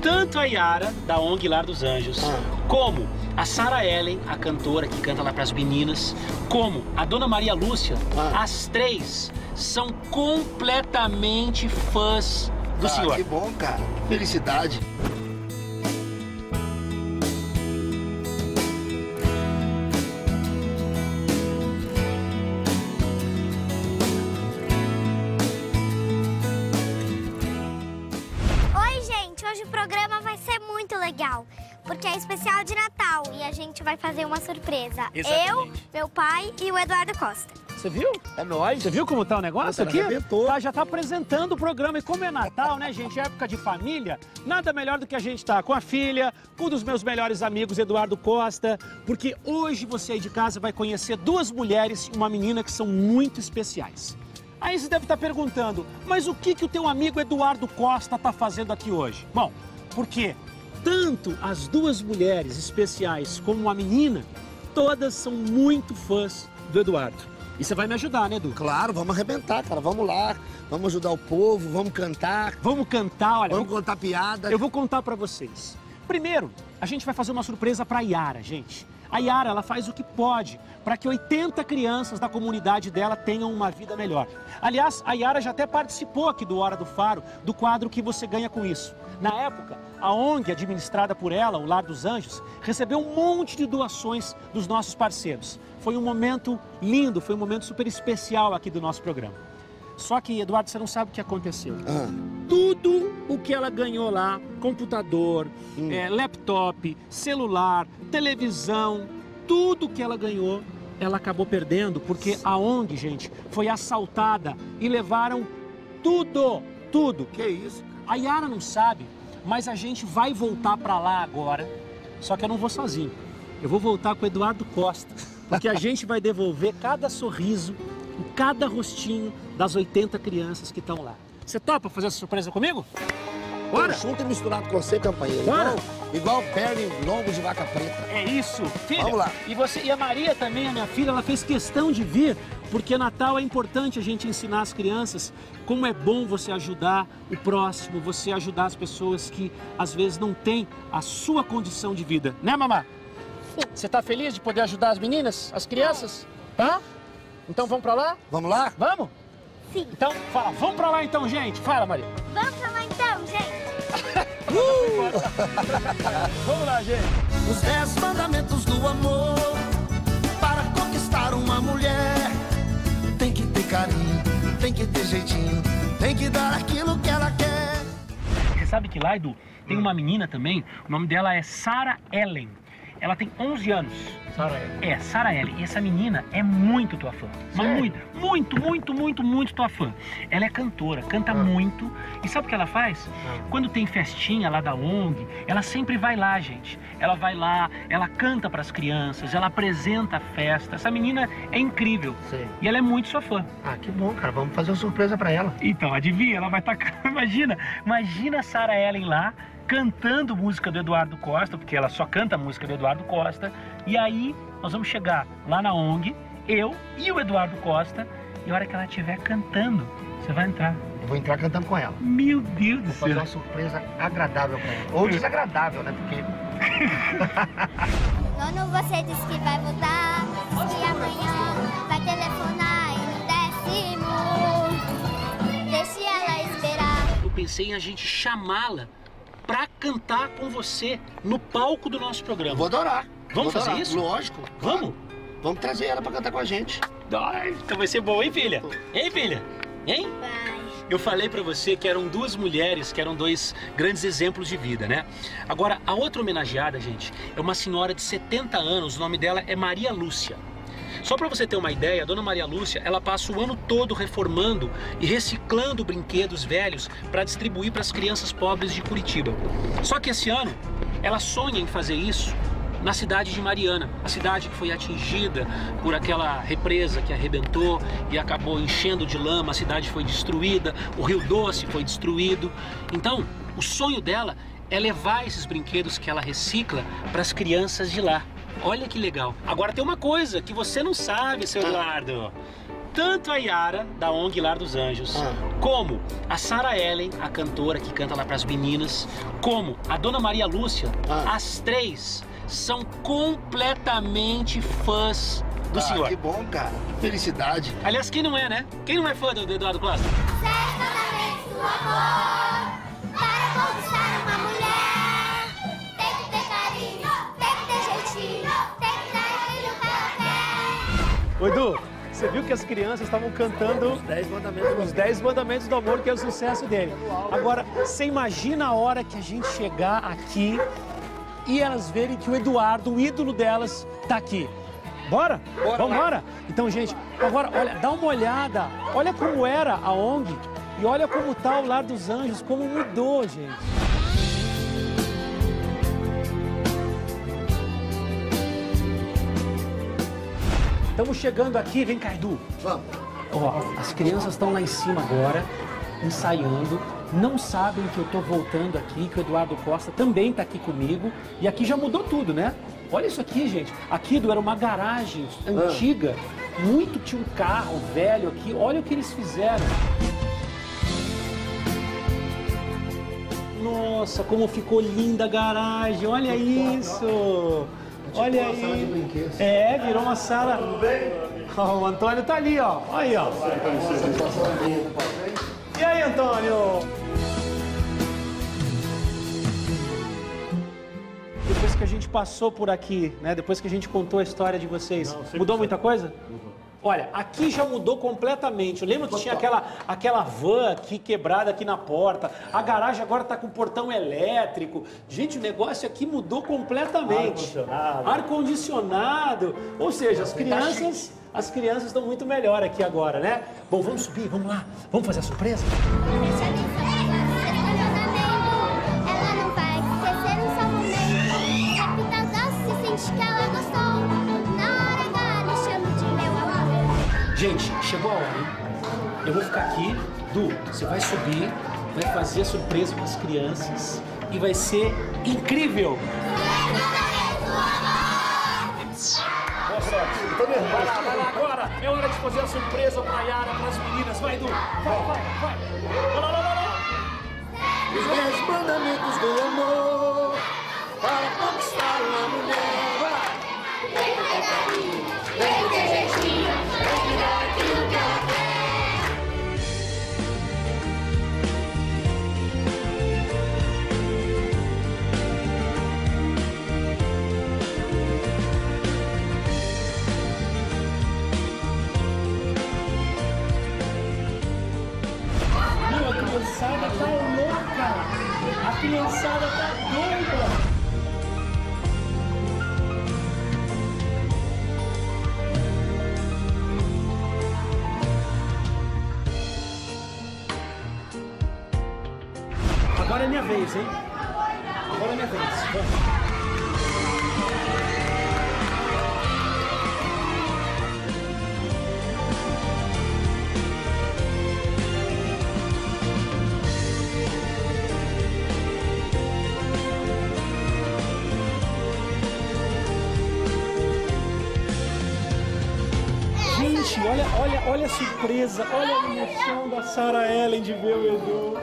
tanto a Yara, da ONG Lar dos Anjos, como a Sarah Ellen, a cantora que canta lá para as meninas, como a Dona Maria Lúcia, as três são completamente fãs do senhor. Que bom, cara. Felicidade. Hoje o programa vai ser muito legal, porque é especial de Natal e a gente vai fazer uma surpresa. Exatamente. Eu, meu pai e o Eduardo Costa. Você viu? É nóis. Você viu como tá o negócio aqui? Arrebentou. Já tá apresentando o programa. E como é Natal, né, gente? É época de família. Nada melhor do que a gente estar com a filha, com um dos meus melhores amigos, Eduardo Costa. Porque hoje você aí de casa vai conhecer duas mulheres e uma menina que são muito especiais. Aí você deve estar perguntando, mas o que o teu amigo Eduardo Costa está fazendo aqui hoje? Bom, porque tanto as duas mulheres especiais como a menina, todas são muito fãs do Eduardo. E você vai me ajudar, né, Edu? Claro, vamos arrebentar, cara. Vamos lá, vamos ajudar o povo, vamos cantar. Vamos cantar, olha. Vamos contar piada. Eu vou contar pra vocês. Primeiro, a gente vai fazer uma surpresa pra Yara, gente. A Yara, ela faz o que pode para que 80 crianças da comunidade dela tenham uma vida melhor. Aliás, a Yara já até participou aqui do Hora do Faro, do quadro Que Você Ganha Com Isso. Na época, a ONG administrada por ela, o Lar dos Anjos, recebeu um monte de doações dos nossos parceiros. Foi um momento lindo, foi um momento super especial aqui do nosso programa. Só que, Eduardo, você não sabe o que aconteceu. Tudo o que ela ganhou lá, computador, laptop, celular, televisão, tudo que ela ganhou, ela acabou perdendo porque a ONG, gente, foi assaltada e levaram tudo. Que isso? A Yara não sabe, mas a gente vai voltar pra lá agora, só que eu não vou sozinho. Eu vou voltar com o Eduardo Costa, porque a gente vai devolver cada sorriso, cada rostinho das 80 crianças que estão lá. Você topa fazer essa surpresa comigo? Bora! Junto e misturado com você, companheiro. Bora! Igual perna e lombo de vaca preta. É isso, filha. Vamos lá. E a Maria também, a minha filha, ela fez questão de vir, porque Natal é importante a gente ensinar as crianças como é bom você ajudar o próximo, você ajudar as pessoas que às vezes não têm a sua condição de vida. Né, mamá? Sim. Você tá feliz de poder ajudar as meninas, as crianças? Tá? Então vamos pra lá? Vamos lá? Vamos? Sim. Então, fala, vamos pra lá então, gente. Fala, Maria. Vamos pra lá então, gente. Vamos lá, gente. Os 10 mandamentos do amor. Para conquistar uma mulher, tem que ter carinho, tem que ter jeitinho, tem que dar aquilo que ela quer. Você sabe que lá, Edu, tem uma menina também, o nome dela é Sarah Ellen. Ela tem 11 anos. Sarah Ellen. É, Sarah Ellen. E essa menina é muito tua fã. Mas muito tua fã. Ela é cantora, canta muito. E sabe o que ela faz? Quando tem festinha lá da ONG, ela sempre vai lá, gente. Ela vai lá, ela canta para as crianças, ela apresenta a festa. Essa menina é incrível. Sim. E ela é muito sua fã. Ah, que bom, cara. Vamos fazer uma surpresa pra ela. Então, adivinha? Ela vai estar... Imagina a Sarah Ellen lá, cantando música do Eduardo Costa, porque ela só canta música do Eduardo Costa, e aí nós vamos chegar lá na ONG, eu e o Eduardo Costa, e a hora que ela estiver cantando, você vai entrar. Eu vou entrar cantando com ela. Meu Deus do Vou fazer céu. uma surpresa agradável pra ela. Ou desagradável, né? Porque... Nono, você disse que vai voltar, disse que amanhã vai telefonar e no 10º. Deixe ela esperar. Eu pensei em a gente chamá-la pra cantar com você no palco do nosso programa. Vou adorar. Vamos Vou fazer adorar. isso? Lógico. Vamos? Vamos trazer ela pra cantar com a gente. Ai, então vai ser bom, hein, filha? Hein, filha? Hein? Vai. Eu falei pra você que eram duas mulheres, que eram dois grandes exemplos de vida, né? Agora, a outra homenageada, gente, é uma senhora de 70 anos, o nome dela é Maria Lúcia. Só para você ter uma ideia, a Dona Maria Lúcia, ela passa o ano todo reformando e reciclando brinquedos velhos para distribuir para as crianças pobres de Curitiba. Só que esse ano, ela sonha em fazer isso na cidade de Mariana, a cidade que foi atingida por aquela represa que arrebentou e acabou enchendo de lama, a cidade foi destruída, o Rio Doce foi destruído. Então, o sonho dela é levar esses brinquedos que ela recicla para as crianças de lá. Olha que legal. Agora tem uma coisa que você não sabe, seu Eduardo. tanto a Yara, da ONG Lar dos Anjos, como a Sarah Ellen, a cantora que canta lá pras meninas, como a Dona Maria Lúcia, as três são completamente fãs do senhor. Que bom, cara. Felicidade. Aliás, quem não é, né? Quem não é fã do Eduardo Costa? 7 mandamentos do amor. Para conquistar uma mulher, tem que ter carinho, tem que ter jeitinho, tem que dar aquilo que ela quer. Ô, Edu, você viu que as crianças estavam cantando os 10 mandamentos do amor, que é o sucesso dele. Agora, você imagina a hora que a gente chegar aqui e elas verem que o Eduardo, o ídolo delas, tá aqui. Bora? Vamos embora? Então, gente, agora, olha, dá uma olhada. Olha como era a ONG e olha como tá o Lar dos Anjos, como mudou, gente. Estamos chegando aqui, vem cá, Edu. Vamos. Ó, as crianças estão lá em cima agora, ensaiando, não sabem que eu tô voltando aqui, que o Eduardo Costa também tá aqui comigo. E aqui já mudou tudo, né? Olha isso aqui, gente. Aqui, Edu, era uma garagem antiga, tinha um carro velho aqui. Olha o que eles fizeram. Nossa, como ficou linda a garagem, olha isso. Olha aí. É, virou uma sala. Tudo bem? Ó, o Antônio tá ali, ó. Aí, ó. E aí, Antônio? Depois que a gente passou por aqui, né? Depois que a gente contou a história de vocês, mudou muita coisa? Olha, aqui já mudou completamente. Eu lembro que tinha aquela van aqui quebrada aqui na porta. A garagem agora tá com portão elétrico. Gente, o negócio aqui mudou completamente. Ar-condicionado. Ou seja, as crianças estão muito melhor aqui agora, né? Bom, vamos subir, vamos lá. Vamos fazer a surpresa? Preste atenção, ela não vai esquecer um só momento. Capitão Doce se sente que ela gostou. Na hora H, me chamo de meu amor. Gente, chegou a hora, hein? Eu vou ficar aqui. Du, você vai subir, vai fazer a surpresa para as crianças e vai ser incrível. Vai lá agora! É hora de fazer a surpresa pra Yara, pras meninas. Vai, Edu! Vai! Vai lá! Os 10 mandamentos do amor para conquistar uma mulher. Vai! Tem que ter carinho, tem que ter jeitinho, tem que dar aquilo que ela quer. A criançada tá louca! A criançada tá doida! Agora é minha vez, hein? Agora é minha vez. Vamos. Gente, olha a surpresa, olha a emoção da Sarah Ellen de ver o Edu.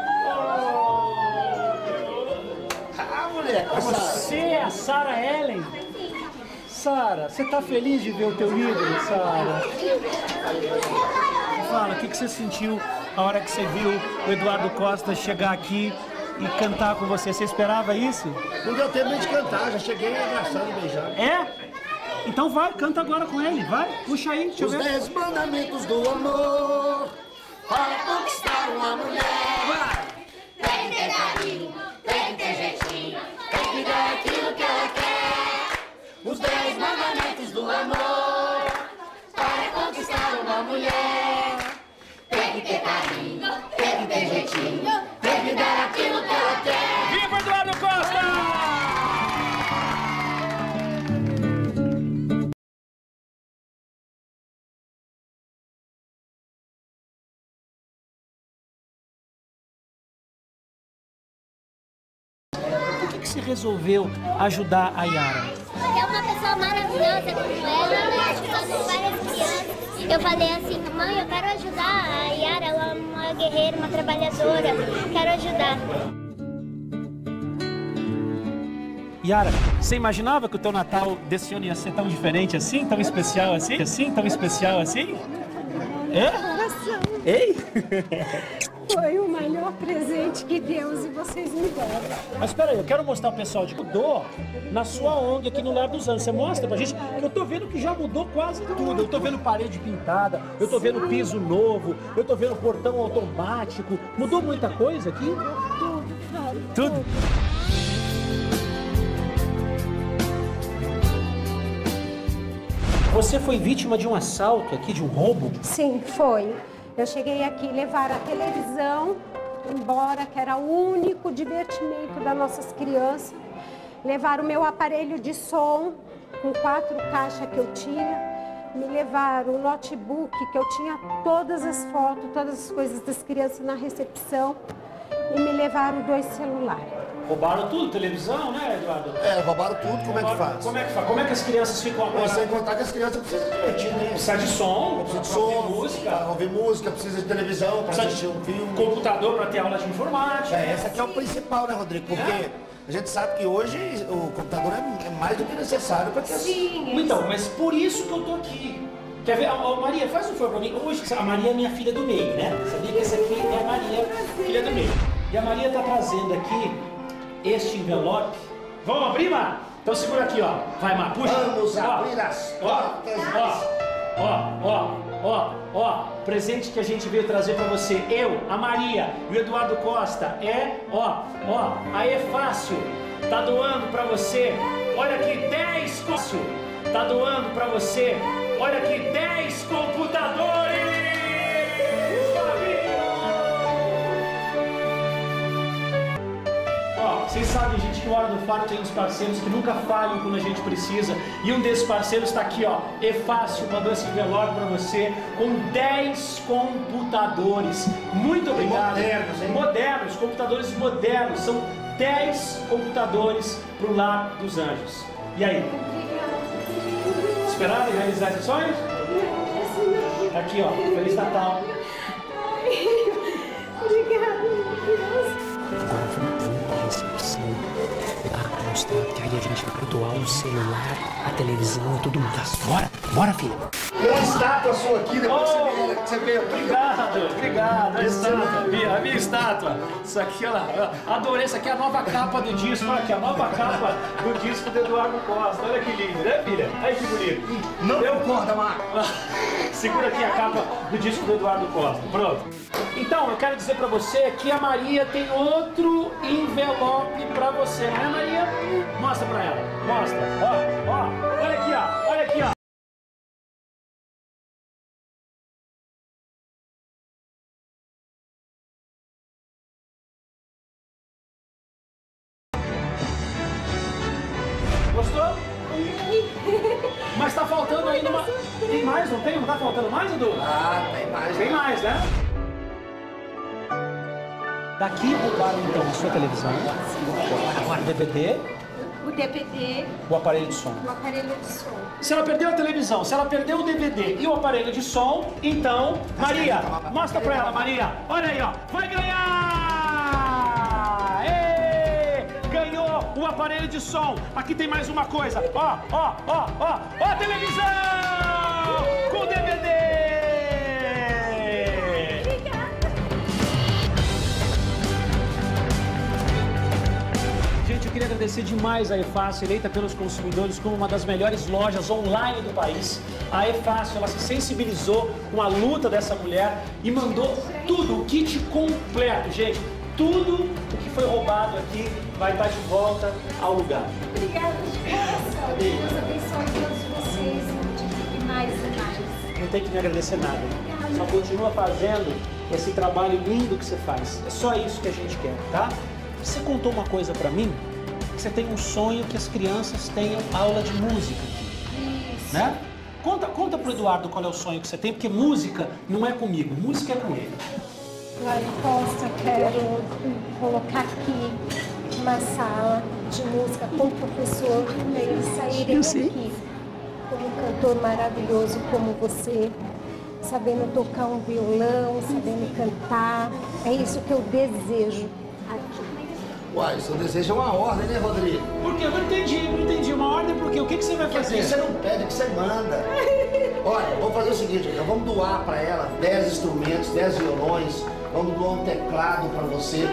Mulher. Você é a Sarah Ellen? Sarah, você tá feliz de ver o teu ídolo, Sarah? Fala, o que você sentiu a hora que você viu o Eduardo Costa chegar aqui e cantar com você? Você esperava isso? Não deu tempo nem de cantar, já cheguei abraçando e beijando. É? Então vai, canta agora com ele, vai, puxa aí, deixa eu Os ver. 10 mandamentos do amor para conquistar uma mulher. Vai! Tem que ter carinho, tem que ter jeitinho, tem que dar aquilo que ela quer. Os 10 mandamentos do amor para conquistar uma mulher. Tem que ter carinho, tem que ter jeitinho, tem que dar aquilo que ela quer. Viva Eduardo Costa! Por que você resolveu ajudar a Yara? Porque é uma pessoa maravilhosa como ela, ela ajuda várias crianças e Eu falei assim, mãe, eu quero ajudar a Yara, ela é uma guerreira, uma trabalhadora, quero ajudar. Yara, você imaginava que o teu Natal desse ano ia ser tão diferente assim? Tão especial assim? Tão especial assim? É? Ei? Foi o melhor presente que Deus e vocês me deram. Mas espera aí, eu quero mostrar pro pessoal de mudou na sua ONG aqui no Lar dos Anjos. Você mostra pra gente? Eu tô vendo que já mudou quase tudo. Eu tô vendo parede pintada, eu tô vendo piso novo, eu tô vendo portão automático. Mudou muita coisa aqui? Tudo, Fábio. Tudo? Você foi vítima de um assalto aqui, de um roubo? Sim, foi. Eu cheguei aqui, levaram a televisão embora, que era o único divertimento das nossas crianças. Levaram o meu aparelho de som, com 4 caixas que eu tinha. Me levaram o notebook, que eu tinha todas as fotos, todas as coisas das crianças na recepção. E me levaram 2 celulares. Roubaram tudo, televisão, né, Eduardo? Roubaram tudo, como é que faz? Como é que faz? Como é que as crianças ficam agora? Sem contar que as crianças precisam se divertir, né? Precisa de som, Precisa de pra som, ouvir música. pra ouvir música, precisa de televisão, para assistir um filme. Computador para ter aula de informática. Essa aqui é o principal, né, Rodrigo? Porque a gente sabe que hoje o computador é mais do que necessário para que Sim. Então, mas por isso que eu tô aqui. Quer ver? Maria, faz um favor pra mim. Hoje, a Maria é minha filha do meio, né? Sabia que essa aqui é a Maria, filha do meio. E a Maria tá trazendo aqui este envelope. Vamos abrir, Mar? Então segura aqui, ó. Vai, Mar, puxa. Vamos abrir as portas. Ó, presente que a gente veio trazer pra você. Eu, a Maria e o Eduardo Costa. A E-Fácil tá doando pra você. Olha aqui, 10 fácil. Tá doando pra você. Olha aqui, 10 computadores. Vocês sabem, gente, que o Hora do Faro tem uns parceiros que nunca falham quando a gente precisa. E um desses parceiros está aqui, ó. E-Fácil mandou esse envelope para você com 10 computadores. Muito obrigado. Modernos, hein? Modernos, computadores modernos. São 10 computadores para o Lar dos Anjos. E aí? Esperaram realizar esse sonho? Aqui, ó. Feliz Natal. Obrigada, Deus. Agora vamos para a recepção lá mostrar que aí a gente vai doar o celular, a televisão e tudo mais. Bora, filha. Tem uma estátua sua aqui, depois você veio aqui. Obrigado, a minha estátua. Isso aqui, olha lá, adorei, isso aqui é a nova capa do disco, olha aqui, a nova capa do disco do Eduardo Costa, olha que lindo, né, filha? Olha que bonito. Não concorda, Marco. Segura aqui a capa do disco do Eduardo Costa, pronto. Então, eu quero dizer pra você que a Maria tem outro envelope pra você, não é, Maria? Mostra pra ela, mostra, olha aqui, ó. Gostou? Mas tá faltando ainda uma... Tem mais, não tem? Não tá faltando mais, Edu? Tem mais. Tem mais, né? Daqui roubaram então a sua televisão, agora o DVD, O DVD, o aparelho de som. o aparelho de som. Se ela perdeu a televisão, se ela perdeu o DVD e o aparelho de som, então, Maria, mostra pra ela, Maria. Olha aí, ó, vai ganhar! Ê! Ganhou o aparelho de som. Aqui tem mais uma coisa. Ó, a televisão com DVD. Gente, eu queria agradecer demais a E-Fácil, eleita pelos consumidores como uma das melhores lojas online do país. A E-Fácil, ela se sensibilizou com a luta dessa mulher e mandou tudo, o kit completo, gente. Tudo o que foi roubado aqui vai estar de volta ao lugar. Obrigada de coração. Deus abençoe todos vocês e multiplique mais e mais. Não tem que me agradecer nada. Só continua fazendo esse trabalho lindo que você faz. É só isso que a gente quer, tá? Você contou uma coisa pra mim, que você tem um sonho que as crianças tenham aula de música aqui. Isso. Né? Conta pro Eduardo qual é o sonho que você tem, porque música não é comigo, música é com ele. Mário Costa, quero colocar aqui uma sala de música com o professor para eles saírem daqui com um cantor maravilhoso como você sabendo tocar um violão, sabendo cantar. É isso que eu desejo. Uai, seu desejo é uma ordem, né, Rodrigo? Por quê? Eu não entendi. Uma ordem por quê? O que você vai Porque fazer? você não pede, é que você manda. Olha, vamos fazer o seguinte, nós vamos doar para ela 10 instrumentos, 10 violões, vamos doar um teclado para você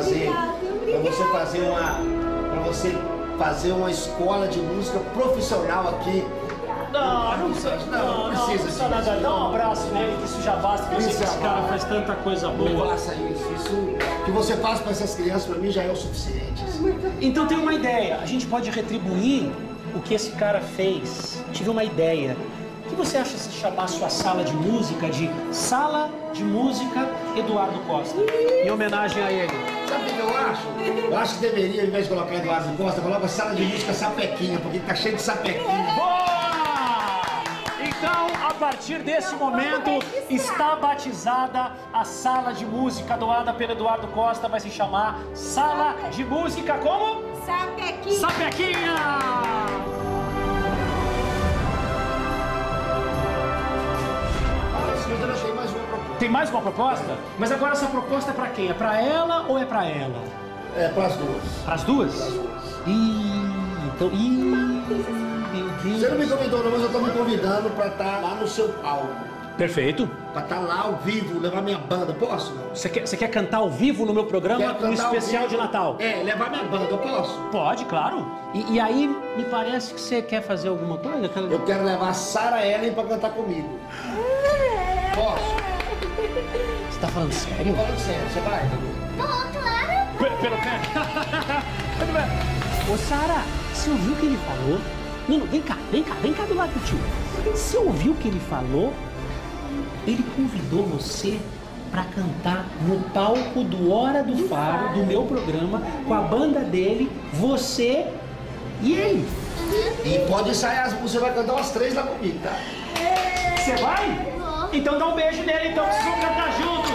fazer uma escola de música profissional aqui. Não precisa nada. Dá um abraço nele, que isso já basta, que eu sei que esse cara faz tanta coisa Não boa. faça isso que você faz para essas crianças, para mim já é o suficiente. Então tem uma ideia, a gente pode retribuir o que esse cara fez. Tive uma ideia. O que você acha se chamar sua sala de música de Sala de Música Eduardo Costa? Em homenagem a ele. Sabe o que eu acho? Eu acho que deveria, ao invés de colocar Eduardo Costa, coloca Sala de Música Sapequinha, porque tá cheio de sapequinha. Boa! Então, a partir desse momento, está batizada a sala de música doada pelo Eduardo Costa, vai se chamar Sala de Música como? Sapequinha! Sapequinha! Tem mais uma proposta? Mas agora essa proposta é pra quem? É pra ela ou é pra ela? É, pras duas. Pras duas? Meu Deus. Você não me convidou não, mas eu tô me convidando pra estar lá no seu palco. Perfeito. Pra estar lá ao vivo, levar minha banda, posso? Você quer cantar ao vivo no meu programa, Quero um cantar ao especial vivo. de Natal? É, levar minha banda, eu posso? Pode, claro. E aí, me parece que você quer fazer alguma coisa? Eu quero levar a Sarah Ellen pra cantar comigo. Posso? Você tá falando sério? Falando sério, você vai? Claro! Pelo pé. Ô, Sara, você ouviu o que ele falou? Não, vem cá do lado do tio. Você ouviu o que ele falou? Ele convidou você para cantar no palco do Hora do Faro, do meu programa, com a banda dele, você e ele. E pode ensaiar as músicas, você vai cantar umas 3 lá comigo, tá? Você vai? Então dá um beijo nele, então, vocês vão cantar juntos.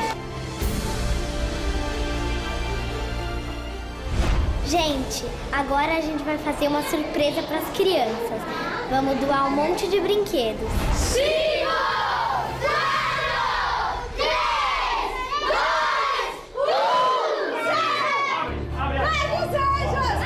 Gente, agora a gente vai fazer uma surpresa para as crianças. Vamos doar um monte de brinquedos. 5, 4, 3, 2, 1, 0! Vai, os anjos!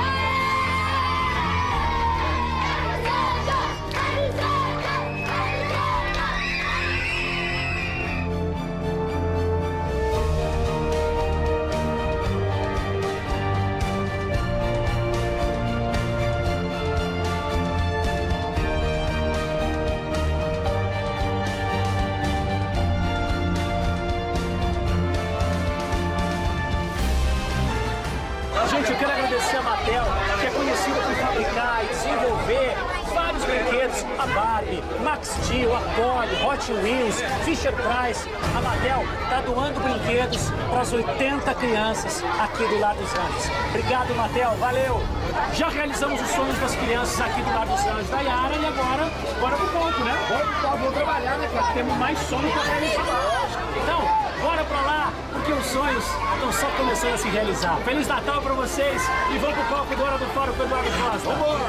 Gente, eu quero agradecer a Mattel, que é conhecida por fabricar e desenvolver vários brinquedos. A Barbie, Max Steel, a Polly, Hot Wheels, Fisher Price. A Mattel está doando brinquedos para as 80 crianças aqui do Lar dos Anjos. Obrigado, Mattel, valeu! Já realizamos os sonhos das crianças aqui do Lar dos Anjos da Yara e agora, bora pro palco, né? Bora pro palco, vou trabalhar, né, cara? Temos mais sonhos para realizar. Então, bora pra lá, porque os sonhos estão só começando a se realizar. Feliz Natal pra vocês e vamos pro palco do Hora do Faro com o Eduardo Costa. Vambora!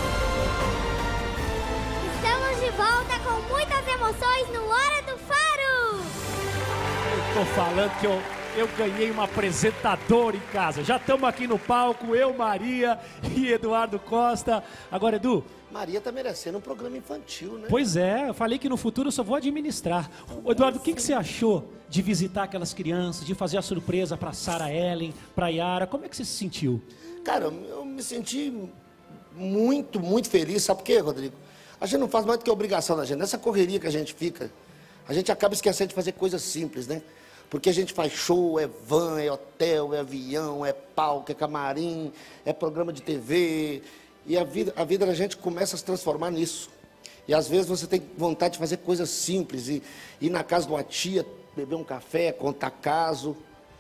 Estamos de volta com muitas emoções no Hora do Faro! Tô falando que eu ganhei uma apresentadora em casa. Já estamos aqui no palco, eu, Maria e Eduardo Costa. Agora, Edu... Maria tá merecendo um programa infantil, né? Pois é, eu falei que no futuro eu só vou administrar. Eduardo, o que você achou de visitar aquelas crianças, de fazer a surpresa para Sarah Ellen, para Yara? Como é que você se sentiu? Cara, eu me senti muito, muito feliz. Sabe por quê, Rodrigo? A gente não faz mais do que obrigação da gente. Nessa correria que a gente fica, a gente acaba esquecendo de fazer coisas simples, né? Porque a gente faz show, é van, é hotel, é avião, é palco, é camarim, é programa de TV... E a vida da gente começa a se transformar nisso. E às vezes você tem vontade de fazer coisas simples, e ir na casa de uma tia, beber um café, contar caso.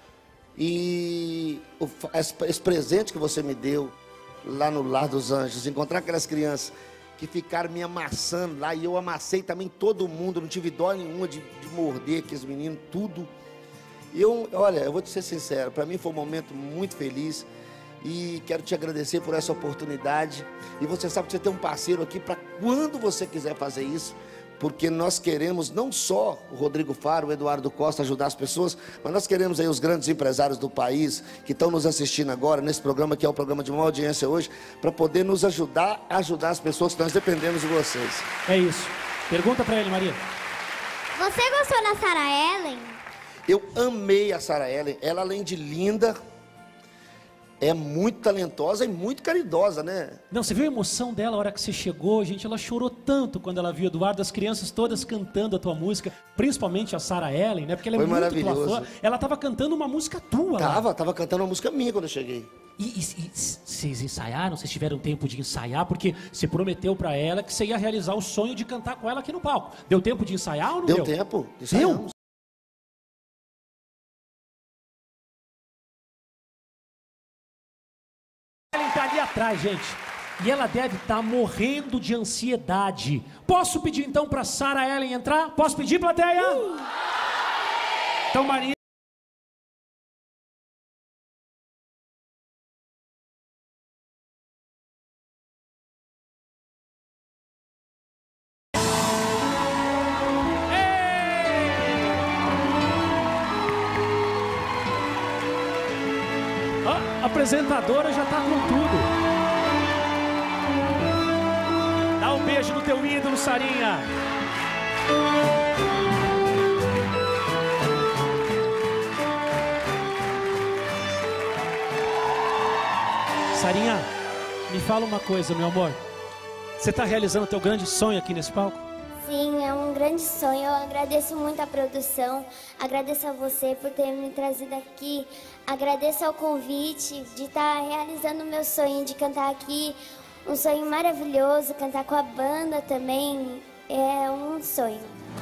E esse presente que você me deu lá no Lar dos Anjos, encontrar aquelas crianças que ficaram me amassando lá, e eu amassei também todo mundo, não tive dó nenhuma de morder aqueles meninos, tudo. Olha, eu vou te ser sincero, para mim foi um momento muito feliz. E quero te agradecer por essa oportunidade. E você sabe que você tem um parceiro aqui para quando você quiser fazer isso, porque nós queremos não só o Rodrigo Faro, o Eduardo Costa ajudar as pessoas, mas nós queremos aí os grandes empresários do país que estão nos assistindo agora nesse programa, que é o programa de maior audiência hoje, para poder nos ajudar a ajudar as pessoas que nós dependemos de vocês. É isso. Pergunta para ele, Maria. Você gostou da Sarah Ellen? Eu amei a Sarah Ellen. Ela, além de linda, é muito talentosa e muito caridosa, né? Não, você viu a emoção dela a hora que você chegou, gente? Ela chorou tanto quando ela viu Eduardo, as crianças todas cantando a tua música, principalmente a Sarah Ellen, né? Porque ela é muito tua fã. Ela tava cantando uma música tua lá. Tava cantando uma música minha quando eu cheguei. E vocês ensaiaram? Vocês tiveram tempo de ensaiar? Porque você prometeu pra ela que você ia realizar o sonho de cantar com ela aqui no palco. Deu tempo de ensaiar ou não deu? Deu tempo. Deu? Ela tá ali atrás, gente. E ela deve estar morrendo de ansiedade. Posso pedir então pra Sarah Ellen entrar? Posso pedir, plateia? Então, Maria. A apresentadora já tá com tudo. Dá um beijo no teu ídolo, Sarinha. Sarinha, me fala uma coisa, meu amor. Você tá realizando o teu grande sonho aqui nesse palco? Sim, é um grande sonho. Eu agradeço muito a produção, agradeço a você por ter me trazido aqui, agradeço ao convite de estar realizando o meu sonho de cantar aqui, um sonho maravilhoso, cantar com a banda também, é um sonho.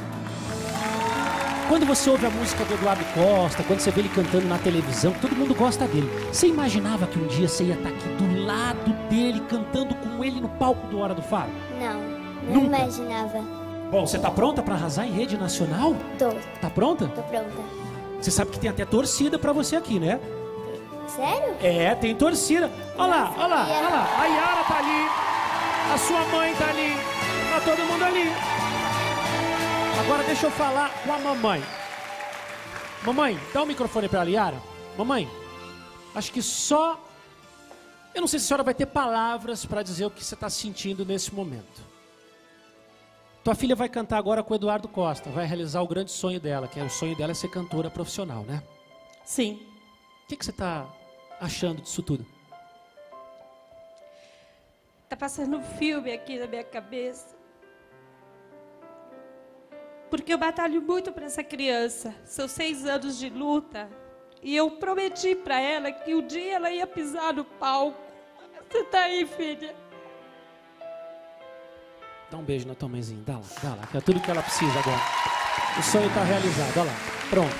Quando você ouve a música do Eduardo Costa, quando você vê ele cantando na televisão, todo mundo gosta dele. Você imaginava que um dia você ia estar aqui do lado dele, cantando com ele no palco do Hora do Faro? Não Nunca imaginava. Bom, você tá pronta pra arrasar em rede nacional? Tô Tá pronta? pronta. Você sabe que tem até torcida pra você aqui, né? Sério? É, tem torcida. Olha lá, olha lá, olha lá. A Yara tá ali, a sua mãe tá ali, tá todo mundo ali. Agora deixa eu falar com a mamãe. Mamãe, dá o microfone pra Yara. Mamãe, acho que só... Eu não sei se a senhora vai ter palavras pra dizer o que você tá sentindo nesse momento. Tua filha vai cantar agora com o Eduardo Costa, vai realizar o grande sonho dela, que é o sonho dela é ser cantora profissional, né? Sim. O que você está achando disso tudo? Tá passando um filme aqui na minha cabeça. Porque eu batalho muito para essa criança. São 6 anos de luta. E eu prometi para ela que um dia ela ia pisar no palco. Você tá aí, filha? Dá um beijo na tua mãezinha, dá lá, que é tudo que ela precisa agora. O sonho está realizado, olha lá, pronto.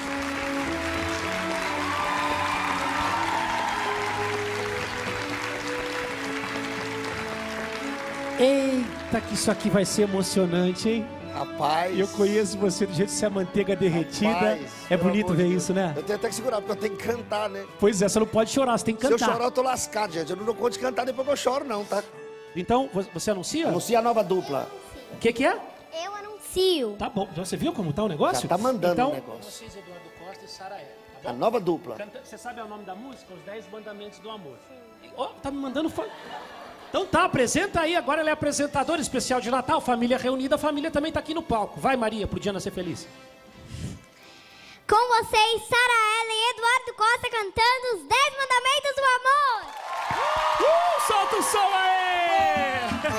Eita, que isso aqui vai ser emocionante, hein? Rapaz. Eu conheço você do jeito que você é manteiga derretida. Rapaz, é bonito ver isso, né? Eu tenho até que segurar, porque eu tenho que cantar, né? Pois é, você não pode chorar, você tem que cantar. Se eu chorar, eu tô lascado, gente. Eu não dou conta de cantar depois que eu choro, não, tá? Então, você anuncia? Anuncia a nova dupla. O que é? Eu anuncio. Tá bom, você viu como tá o negócio? Já tá mandando então, o negócio. Vocês, Eduardo Costa e Sarah Ellen, tá bom? A nova dupla. Você sabe o nome da música? Os 10 Mandamentos do Amor. Ó, tá me mandando... Então tá, apresenta aí. Agora ela é apresentadora especial de Natal. Família reunida, a família também tá aqui no palco. Vai, Maria, pro Diana ser feliz. Com vocês, Sarah Ellen e Eduardo Costa cantando os 10 Mandamentos do Amor. Solta o som aí!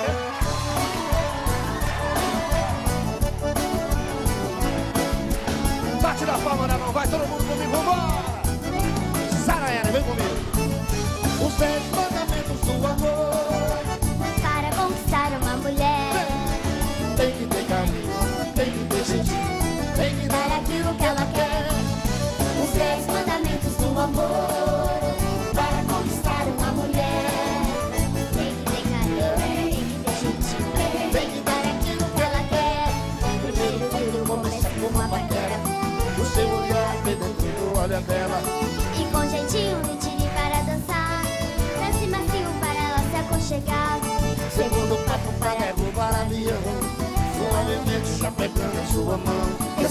Bate na palma da mão, vai todo mundo comigo, vambora! Sarah Ellen, vem comigo. Os 10 mandamentos do amor. Para conquistar uma mulher, Tem que ter carinho, tem que ter jeitinho, tem que dar aquilo que ela quer. Os 10 mandamentos do amor. Para conquistar uma mulher, tem que ter carinho, tem que ter jeitinho, tem que dar aquilo que ela quer. Primeiro tudo começa com uma paquera. o seu olhar penetrando o olho dela. E com jeitinho me tire para dançar. Dance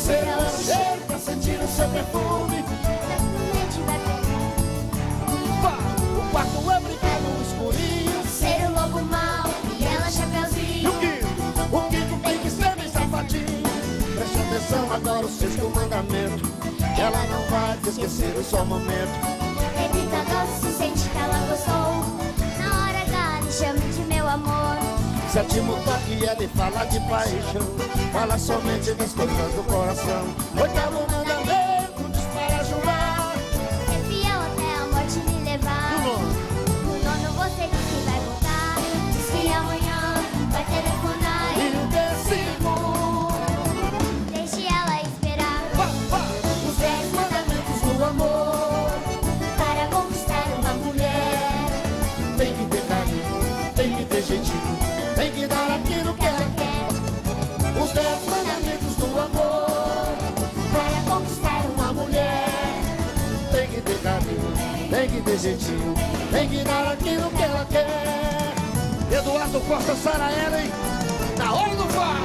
ser o cheiro pra sentir o seu perfume. Certamente vai pegar. O quarto é brincar no escurinho. Ser o lobo mau e ela E chapeuzinho. o quinto tem que ser bem safadinho. Preste atenção agora o sexto mandamento. Ela não vai te esquecer o seu momento. Repita doce, sente que ela gostou. Na hora H, me chame de meu amor. Sétimo toque é lhe falar de paixão. Fala somente das coisas do coração. Oitavo mandamento diz para jurar. Ser fiel até a morte me levar. No nono você diz que vai voltar. Diz que amanhã vai telefonar. E o décimo, Deixe ela esperar. os 10 mandamentos do amor. Para conquistar uma mulher, Tem que ter carinho, tem que ter jeitinho, tem que dar aquilo que ela quer. Os 10 mandamentos do amor. para conquistar uma mulher. Tem que ter carinho, tem que ter jeitinho, tem que dar aquilo que ela quer. Eduardo Costa, Sarah Ellen, na hora do VAR.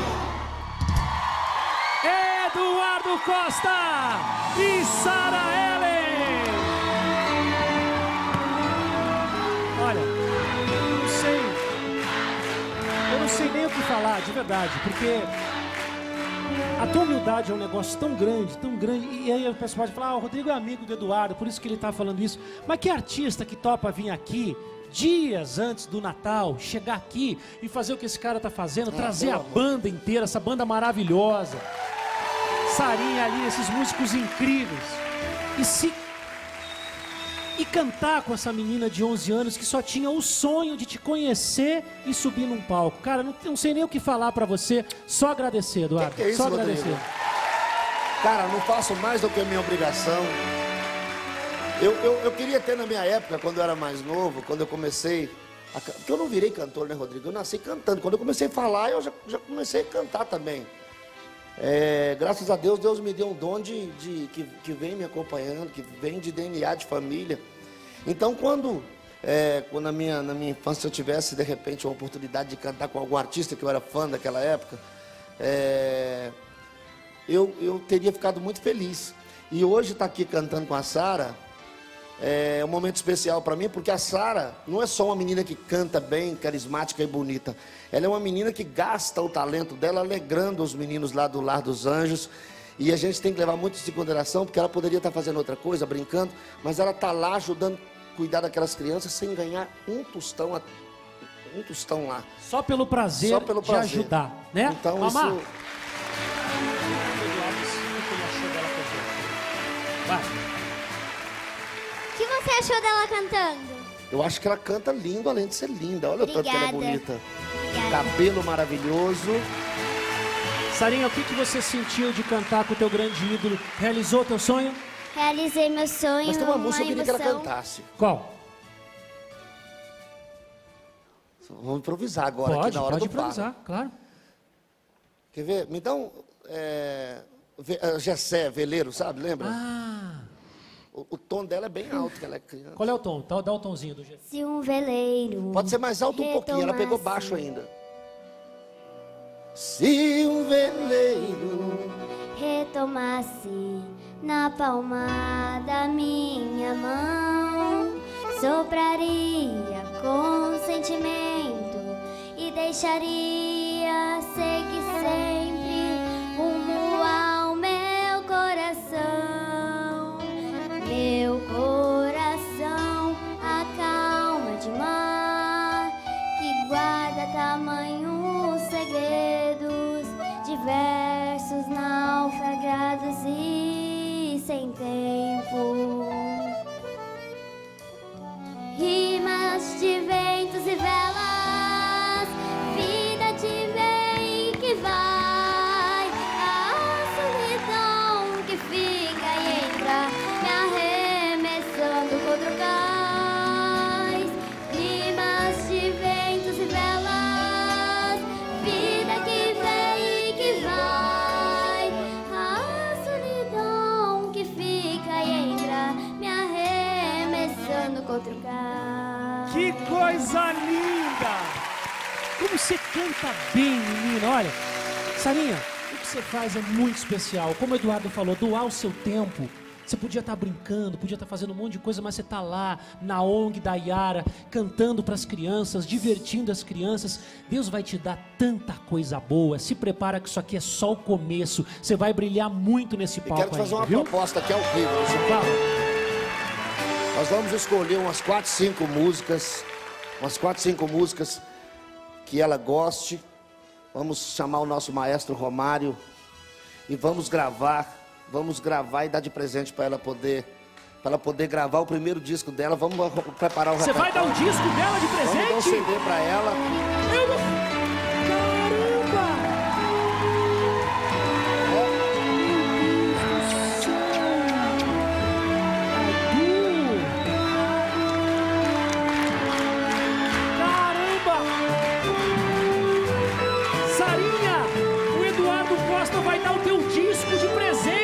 Eduardo Costa e Sarah Ellen. Olha, eu não sei nem o que falar, de verdade, porque a tua humildade é um negócio tão grande, e aí o pessoal pode falar, o Rodrigo é amigo do Eduardo, por isso que ele está falando isso. Mas que artista que topa vir aqui dias antes do Natal, chegar aqui e fazer o que esse cara tá fazendo, trazer a banda inteira, essa banda maravilhosa, Sarinha ali, esses músicos incríveis, e cantar com essa menina de 11 anos que só tinha o sonho de te conhecer e subir num palco. Cara, não sei nem o que falar pra você, só agradecer, Eduardo. Que é isso, só Rodrigo? agradecer. Cara, não faço mais do que a minha obrigação. Eu queria ter na minha época, quando eu era mais novo, quando eu comecei... Porque eu não virei cantor, né, Rodrigo? Eu nasci cantando. Quando eu comecei a falar, eu já comecei a cantar também. Graças a Deus, Deus me deu um dom que vem me acompanhando, que vem de DNA, de família. Então, quando na minha infância eu tivesse, de repente, uma oportunidade de cantar com algum artista que eu era fã daquela época, eu teria ficado muito feliz. E hoje estar aqui cantando com a Sarah é um momento especial para mim, porque a Sarah não é só uma menina que canta bem, carismática e bonita. Ela é uma menina que gasta o talento dela alegrando os meninos lá do Lar dos Anjos. E a gente tem que levar muito isso em consideração, porque ela poderia estar fazendo outra coisa, brincando, mas ela está lá ajudando a cuidar daquelas crianças sem ganhar um tostão lá. Só pelo prazer, Só pelo prazer. de ajudar, né? Então, Mamá, isso... vai. O que você achou dela cantando? Eu acho que ela canta lindo, além de ser linda. Olha o tanto que ela é Obrigada. bonita. Obrigada. Cabelo maravilhoso. Sarinha, o que você sentiu de cantar com o teu grande ídolo? Realizou teu sonho? Realizei meu sonho. Mas tem uma música que eu queria que ela emoção. cantasse. Qual? Vamos improvisar agora, aqui Pode na hora do improvisar, fado. claro. Quer ver? Então, Gessé, veleiro, sabe? Lembra? Ah, O tom dela é bem alto, que ela é criança. qual é o tom? Dá o tomzinho do jeito. Se um veleiro Pode ser mais alto um pouquinho, ela pegou baixo ainda. Se um veleiro retomasse na palma da minha mão, sopraria com sentimento e deixaria seguir sempre rumo ao meu coração. Meu coração, a calma de mar que guarda tamanhos segredos, diversos naufragados e sem tempo. Rimas de ventos e velas, vida de vem que vai, a solidão que fica e entra, me arremessando contra o cais. Rimas de ventos e velas, vida que vem e que vai, a solidão que fica e entra, me arremessando contra o cais. Que coisa linda! Como você canta bem, menina. Olha, Sarinha, o que você faz é muito especial. Como o Eduardo falou, doar o seu tempo. Você podia estar brincando, podia estar fazendo um monte de coisa, mas você está lá na ONG da Iara, cantando para as crianças, divertindo as crianças. Deus vai te dar tanta coisa boa. Se prepara que isso aqui é só o começo. Você vai brilhar muito nesse palco. Eu quero te fazer ainda, uma viu? proposta que é horrível. Fala. Nós vamos escolher umas 4, 5 músicas. Umas 4, 5 músicas que ela goste. Vamos chamar o nosso maestro Romário e vamos gravar e dar de presente para ela poder gravar o primeiro disco dela. Vamos preparar o Você vai dar um disco dela de presente? Vamos dar um CD para ela. Caramba! Sarinha, o Eduardo Costa vai dar o teu disco de presente!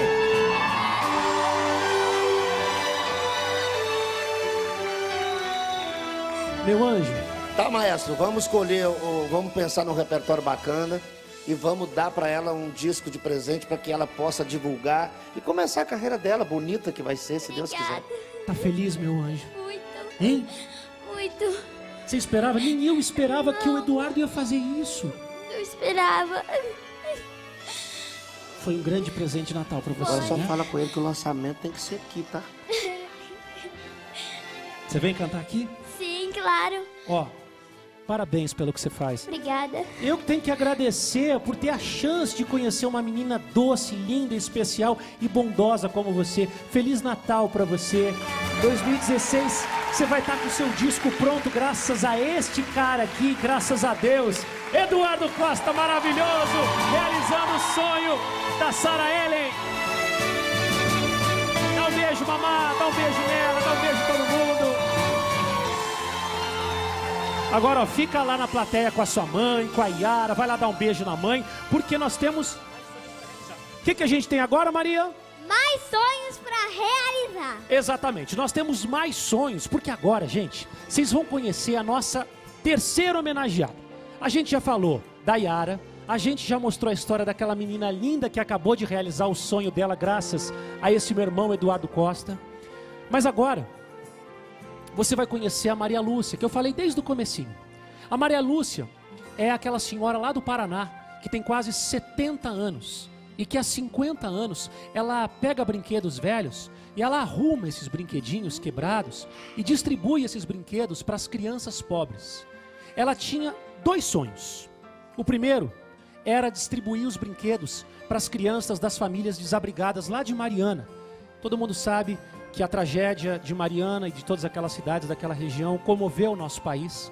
Meu anjo. Tá, maestro, vamos escolher, vamos pensar num repertório bacana e vamos dar para ela um disco de presente para que ela possa divulgar e começar a carreira dela, bonita que vai ser, se Deus quiser. Tá feliz, meu anjo? Muito. Hein? Muito. Você esperava? Nem eu esperava que o Eduardo ia fazer isso. Eu esperava. Foi um grande presente de Natal pra você, Agora só né? fala com ele que o lançamento tem que ser aqui, tá? Você vem cantar aqui? Sim, claro. Ó, parabéns pelo que você faz. Obrigada. Eu tenho que agradecer por ter a chance de conhecer uma menina doce, linda, especial e bondosa como você. Feliz Natal pra você. 2016, você vai estar com o seu disco pronto graças a este cara aqui, graças a Deus. Eduardo Costa, maravilhoso, realizando o sonho da Sarah Ellen. Dá um beijo, mamá, dá um beijo nela, dá um beijo em todo mundo. Agora, ó, fica lá na plateia com a sua mãe, com a Iara, vai lá dar um beijo na mãe, porque nós temos... O que a gente tem agora, Maria? Mais sonhos pra realizar. Exatamente, nós temos mais sonhos, porque agora, gente, vocês vão conhecer a nossa terceira homenageada. A gente já falou da Iara, a gente já mostrou a história daquela menina linda que acabou de realizar o sonho dela graças a esse meu irmão Eduardo Costa. Mas agora... você vai conhecer a Maria Lúcia, que eu falei desde o comecinho. A Maria Lúcia é aquela senhora lá do Paraná, que tem quase 70 anos. E que há 50 anos, ela pega brinquedos velhos e ela arruma esses brinquedinhos quebrados e distribui esses brinquedos para as crianças pobres. Ela tinha 2 sonhos. O primeiro era distribuir os brinquedos para as crianças das famílias desabrigadas lá de Mariana. Todo mundo sabe que a tragédia de Mariana e de todas aquelas cidades daquela região comoveu o nosso país.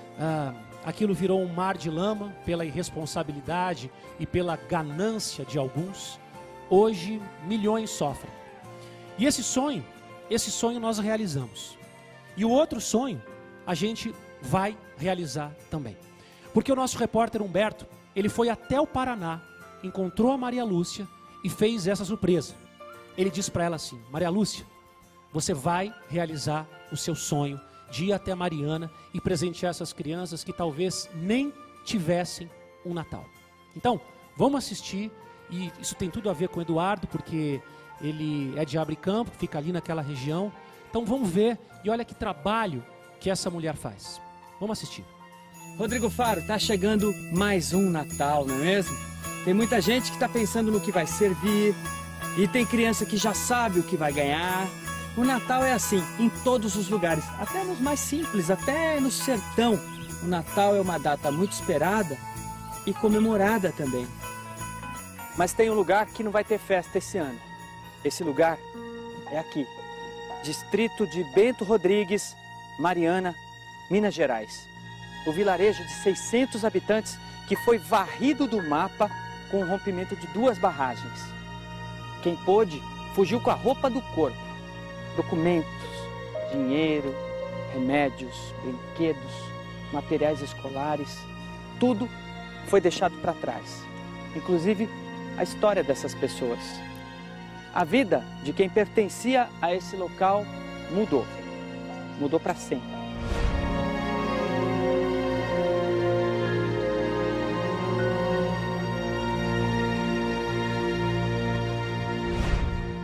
Aquilo virou um mar de lama pela irresponsabilidade e pela ganância de alguns. Hoje, milhões sofrem. E esse sonho nós realizamos. E o outro sonho, a gente vai realizar também. Porque o nosso repórter Humberto, ele foi até o Paraná, encontrou a Maria Lúcia e fez essa surpresa. Ele disse para ela assim: Maria Lúcia, você vai realizar o seu sonho de ir até Mariana e presentear essas crianças que talvez nem tivessem um Natal. Então, vamos assistir, e isso tem tudo a ver com o Eduardo, porque ele é de Abricampo, fica ali naquela região. Então vamos ver, e olha que trabalho que essa mulher faz. Vamos assistir. Rodrigo Faro, tá chegando mais um Natal, não é mesmo? Tem muita gente que tá pensando no que vai servir, e tem criança que já sabe o que vai ganhar. O Natal é assim, em todos os lugares, até nos mais simples, até no sertão. O Natal é uma data muito esperada e comemorada também. Mas tem um lugar que não vai ter festa esse ano. Esse lugar é aqui, distrito de Bento Rodrigues, Mariana, Minas Gerais. O vilarejo de 600 habitantes que foi varrido do mapa com o rompimento de 2 barragens. Quem pôde, fugiu com a roupa do corpo. Documentos, dinheiro, remédios, brinquedos, materiais escolares, tudo foi deixado para trás. Inclusive a história dessas pessoas. A vida de quem pertencia a esse local mudou. Mudou para sempre.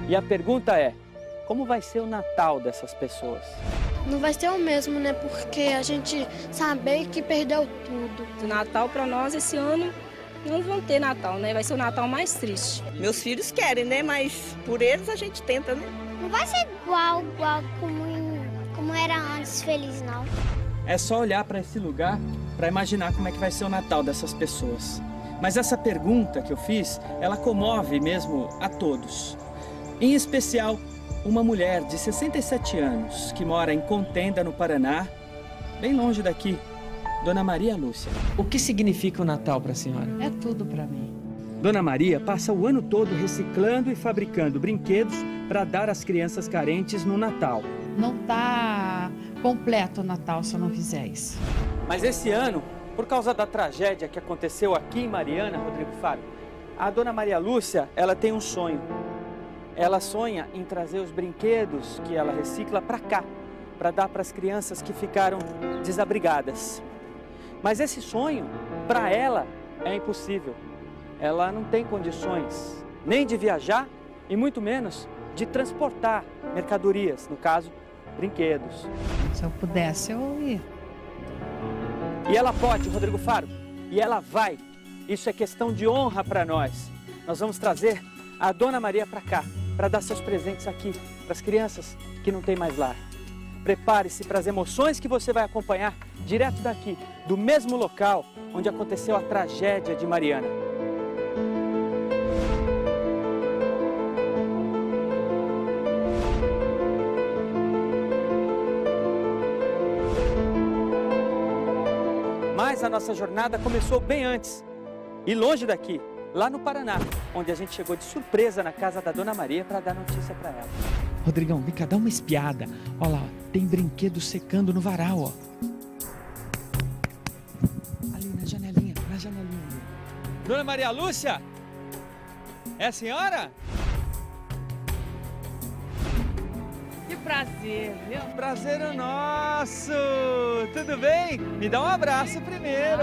E a pergunta é, como vai ser o Natal dessas pessoas? Não vai ser o mesmo, né? Porque a gente sabe que perdeu tudo. O Natal para nós esse ano não vão ter Natal, né? Vai ser o Natal mais triste. Meus filhos querem, né? Mas por eles a gente tenta, né? Não vai ser igual como era antes, feliz não. É só olhar para esse lugar para imaginar como é que vai ser o Natal dessas pessoas. Mas essa pergunta que eu fiz, ela comove mesmo a todos. Em especial, uma mulher de 67 anos que mora em Contenda, no Paraná, bem longe daqui, Dona Maria Lúcia. O que significa o Natal para a senhora? É tudo para mim. Dona Maria passa o ano todo reciclando e fabricando brinquedos para dar às crianças carentes no Natal. Não está completo o Natal se eu não fizer isso. Mas esse ano, por causa da tragédia que aconteceu aqui em Mariana, Rodrigo Fábio, a Dona Maria Lúcia, ela tem um sonho. Ela sonha em trazer os brinquedos que ela recicla para cá, para dar para as crianças que ficaram desabrigadas. Mas esse sonho, para ela, é impossível. Ela não tem condições nem de viajar e muito menos de transportar mercadorias, no caso, brinquedos. Se eu pudesse, eu ia. E ela pode, Rodrigo Faro, e ela vai. Isso é questão de honra para nós. Nós vamos trazer a Dona Maria para cá, para dar seus presentes aqui, para as crianças que não têm mais lar. Prepare-se para as emoções que você vai acompanhar direto daqui, do mesmo local onde aconteceu a tragédia de Mariana. Mas a nossa jornada começou bem antes, e longe daqui, lá no Paraná, onde a gente chegou de surpresa na casa da Dona Maria para dar notícia para ela. Rodrigão, vem cá, dá uma espiada. Olha lá, tem brinquedo secando no varal, ó. Ali na janelinha, Dona Maria Lúcia? É a senhora? Que prazer, viu? Prazer é nosso! Tudo bem? Me dá um abraço primeiro.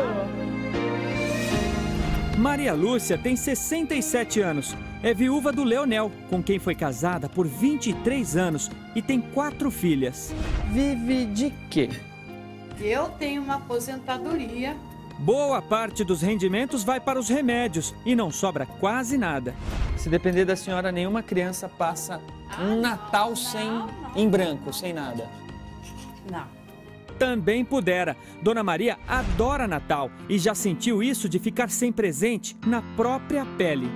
Maria Lúcia tem 67 anos. É viúva do Leonel, com quem foi casada por 23 anos e tem 4 filhas. Vive de quê? Eu tenho uma aposentadoria. Boa parte dos rendimentos vai para os remédios e não sobra quase nada. Se depender da senhora, nenhuma criança passa um Natal em branco, sem nada. Não. Também pudera. Dona Maria adora Natal e já sentiu isso de ficar sem presente na própria pele.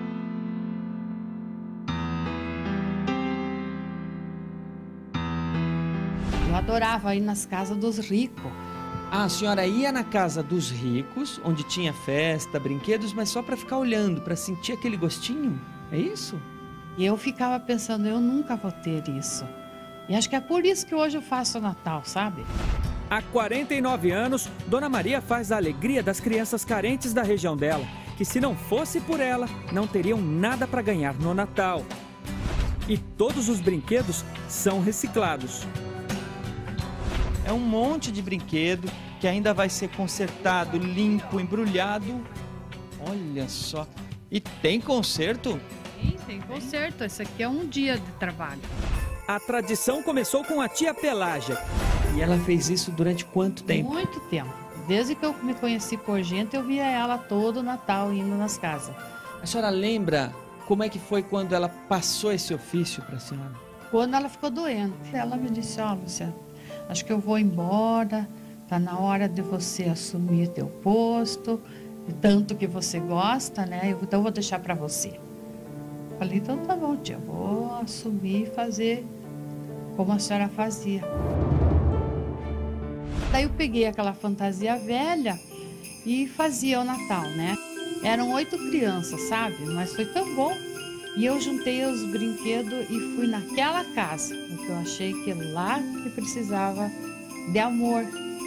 Eu adorava ir nas casas dos ricos. Ah, a senhora ia na casa dos ricos, onde tinha festa, brinquedos, mas só para ficar olhando, para sentir aquele gostinho? É isso? E eu ficava pensando, eu nunca vou ter isso. E acho que é por isso que hoje eu faço o Natal, sabe? Há 49 anos, Dona Maria faz a alegria das crianças carentes da região dela, que se não fosse por ela, não teriam nada para ganhar no Natal. E todos os brinquedos são reciclados. É um monte de brinquedo que ainda vai ser consertado, limpo, embrulhado. Olha só. E tem conserto? Sim, tem conserto. Esse aqui é um dia de trabalho. A tradição começou com a tia Pelágia. E ela fez isso durante quanto tempo? Muito tempo. Desde que eu me conheci por gente, eu via ela todo Natal indo nas casas. A senhora lembra como é que foi quando ela passou esse ofício para a senhora? Quando ela ficou doente, ela me disse, ó, Lúcia, acho que eu vou embora, tá na hora de você assumir teu posto, e tanto que você gosta, né? Então eu vou deixar para você. Falei, então tá bom, tia, vou assumir e fazer como a senhora fazia. Daí eu peguei aquela fantasia velha e fazia o Natal, né? Eram 8 crianças, sabe? Mas foi tão bom. E eu juntei os brinquedos e fui naquela casa, porque eu achei que lá que precisava de amor.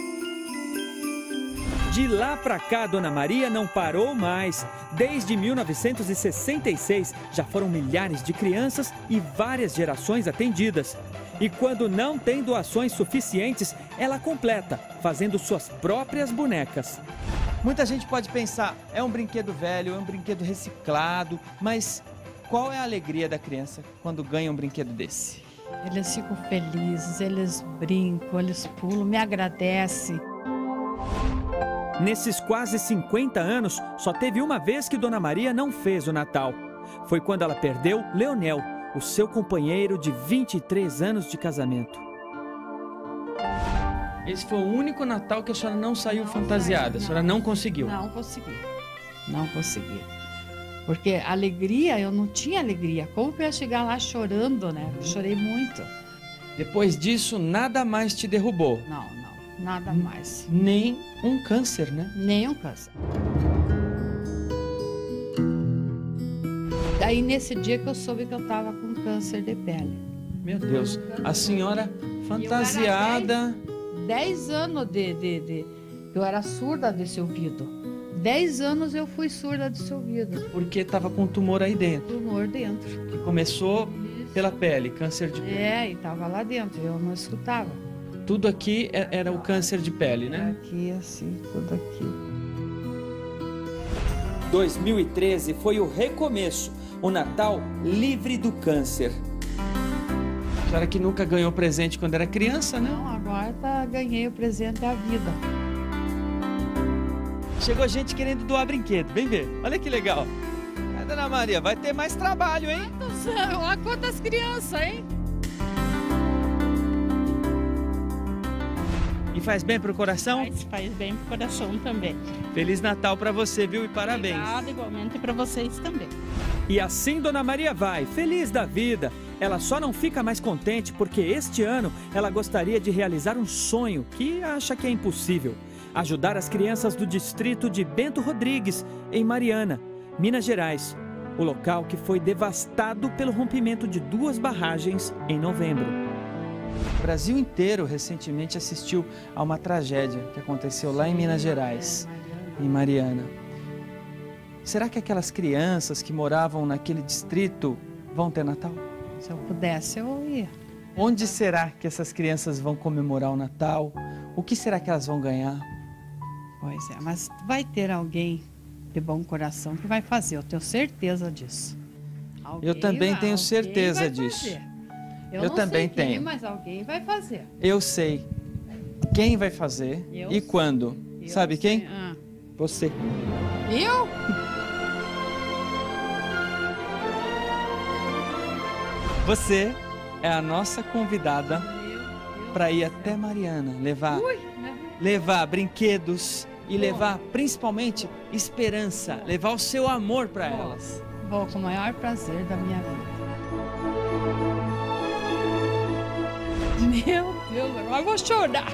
De lá para cá, Dona Maria não parou mais. Desde 1966, já foram milhares de crianças e várias gerações atendidas. E quando não tem doações suficientes, ela completa, fazendo suas próprias bonecas. Muita gente pode pensar, é um brinquedo velho, é um brinquedo reciclado, mas qual é a alegria da criança quando ganha um brinquedo desse? Eles ficam felizes, eles brincam, eles pulam, me agradecem. Nesses quase 50 anos, só teve uma vez que Dona Maria não fez o Natal. Foi quando ela perdeu Leonel, o seu companheiro de 23 anos de casamento. Esse foi o único Natal que a senhora não saiu fantasiada, a senhora não conseguiu? Não consegui, não consegui. Porque alegria, eu não tinha alegria. Como que eu ia chegar lá chorando, né? Eu chorei muito. Depois disso, nada mais te derrubou? Não, nada mais. Nem um câncer, né? Nem um câncer. Daí, nesse dia que eu soube que eu estava com câncer de pele. Meu Deus, a senhora fantasiada... 10 anos eu era surda desse ouvido. 10 anos eu fui surda desse ouvido. Porque estava com um tumor aí dentro. Tumor dentro. Que começou pela pele, câncer de pele. É, e estava lá dentro, eu não escutava. Tudo aqui era o câncer de pele, né? Aqui, assim, tudo aqui. 2013 foi o recomeço, o Natal livre do câncer. A senhora que nunca ganhou presente quando era criança, né? Não, agora ganhei o presente da vida. Chegou gente querendo doar brinquedo, vem ver. Olha que legal. Dona Maria, vai ter mais trabalho, hein? Olha quantas crianças, hein? E faz bem pro coração? Faz bem pro coração também. Feliz Natal pra você, viu? E parabéns. Obrigada, igualmente pra vocês também. E assim Dona Maria vai, feliz da vida. Ela só não fica mais contente porque este ano ela gostaria de realizar um sonho que acha que é impossível. Ajudar as crianças do distrito de Bento Rodrigues, em Mariana, Minas Gerais. O local que foi devastado pelo rompimento de 2 barragens em novembro. O Brasil inteiro recentemente assistiu a uma tragédia que aconteceu lá em Minas Gerais, em Mariana. Será que aquelas crianças que moravam naquele distrito vão ter Natal? Se eu pudesse, eu ia. Onde será que essas crianças vão comemorar o Natal? O que será que elas vão ganhar? Pois é, mas vai ter alguém de bom coração que vai fazer, eu tenho certeza disso. Eu também tenho certeza disso. Eu também tenho. tenho. Mas alguém vai fazer. Eu sei quem vai fazer e quando. Sabe quem? Você. Eu? Você é a nossa convidada para ir até Mariana, levar brinquedos e levar principalmente esperança, levar o seu amor para elas. Vou com o maior prazer da minha vida. Meu Deus, agora eu vou chorar.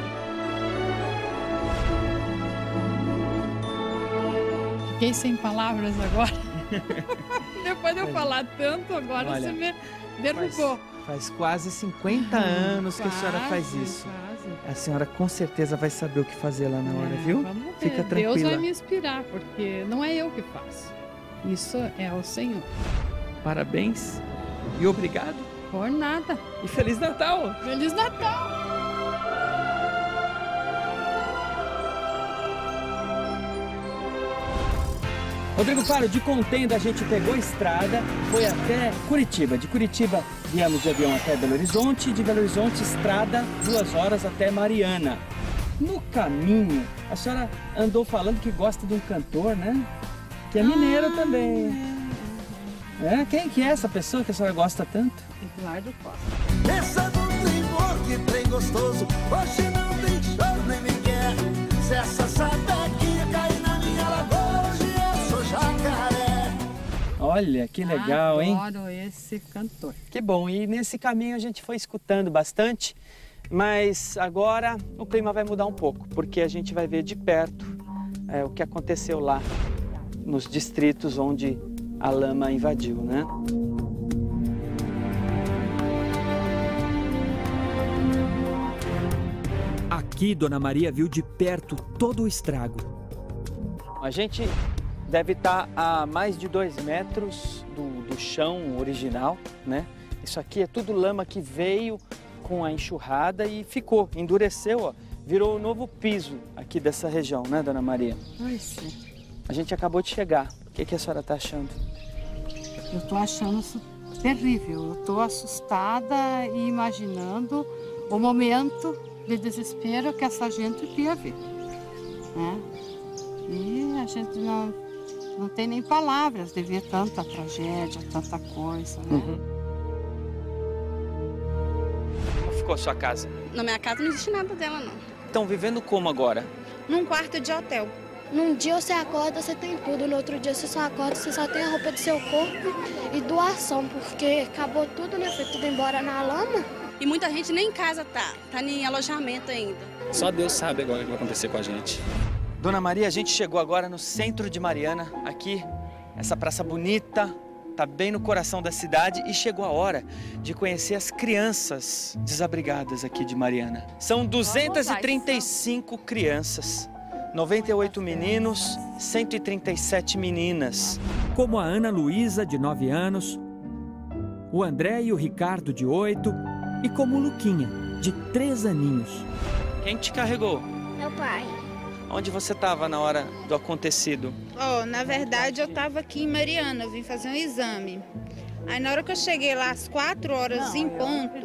Fiquei sem palavras agora. Depois de eu falar tanto, agora você me derrubou. Faz quase 50 anos que a senhora faz isso. A senhora com certeza vai saber o que fazer lá na hora, viu? Vamos ver. Fica tranquila. Deus vai me inspirar, porque não é eu que faço. Isso é o Senhor. Parabéns e obrigado. Por nada. E Feliz Natal! Feliz Natal! Rodrigo Faro, de Contenda a gente pegou a estrada, foi até Curitiba. De Curitiba viemos de avião até Belo Horizonte, de Belo Horizonte estrada 2 horas até Mariana. No caminho, a senhora andou falando que gosta de um cantor, né? Que é mineiro também. Quem que é essa pessoa que a senhora gosta tanto? Eduardo Costa. Pensando no trem bom, que trem gostoso, hoje não tem choro nem me quer. Se essa sapequinha cair na minha lagoa, hoje eu sou jacaré. Olha, que legal, hein? Adoro esse cantor. Que bom, e nesse caminho a gente foi escutando bastante, mas agora o clima vai mudar um pouco, porque a gente vai ver de perto o que aconteceu lá nos distritos onde a lama invadiu, né? Aqui, Dona Maria viu de perto todo o estrago. A gente deve estar a mais de 2 metros do chão original, né? Isso aqui é tudo lama que veio com a enxurrada e ficou, endureceu, ó, virou o novo piso aqui dessa região, né, Dona Maria? Ai, sim. A gente acabou de chegar. O que a senhora está achando? Eu estou achando isso terrível. Eu estou assustada e imaginando o momento de desespero que essa gente teve, né? E a gente não tem nem palavras de ver tanta tragédia, tanta coisa, né? Como ficou a sua casa? Na minha casa não existe nada dela, não. Estão vivendo como agora? Num quarto de hotel. Num dia você acorda, você tem tudo. No outro dia você só acorda, você só tem a roupa do seu corpo e doação, porque acabou tudo, né? Foi tudo embora na lama. E muita gente nem em casa tá em alojamento ainda. Só Deus sabe agora o que vai acontecer com a gente. Dona Maria, a gente chegou agora no centro de Mariana, aqui, essa praça bonita, tá bem no coração da cidade e chegou a hora de conhecer as crianças desabrigadas aqui de Mariana. São 235 crianças, 98 meninos, 137 meninas. Como a Ana Luísa, de 9 anos, o André e o Ricardo, de 8, e como o Luquinha, de 3 aninhos. Quem te carregou? Meu pai. Onde você estava na hora do acontecido? Na verdade, eu estava aqui em Mariana, eu vim fazer um exame. Aí, na hora que eu cheguei lá, às 4 horas em ponto,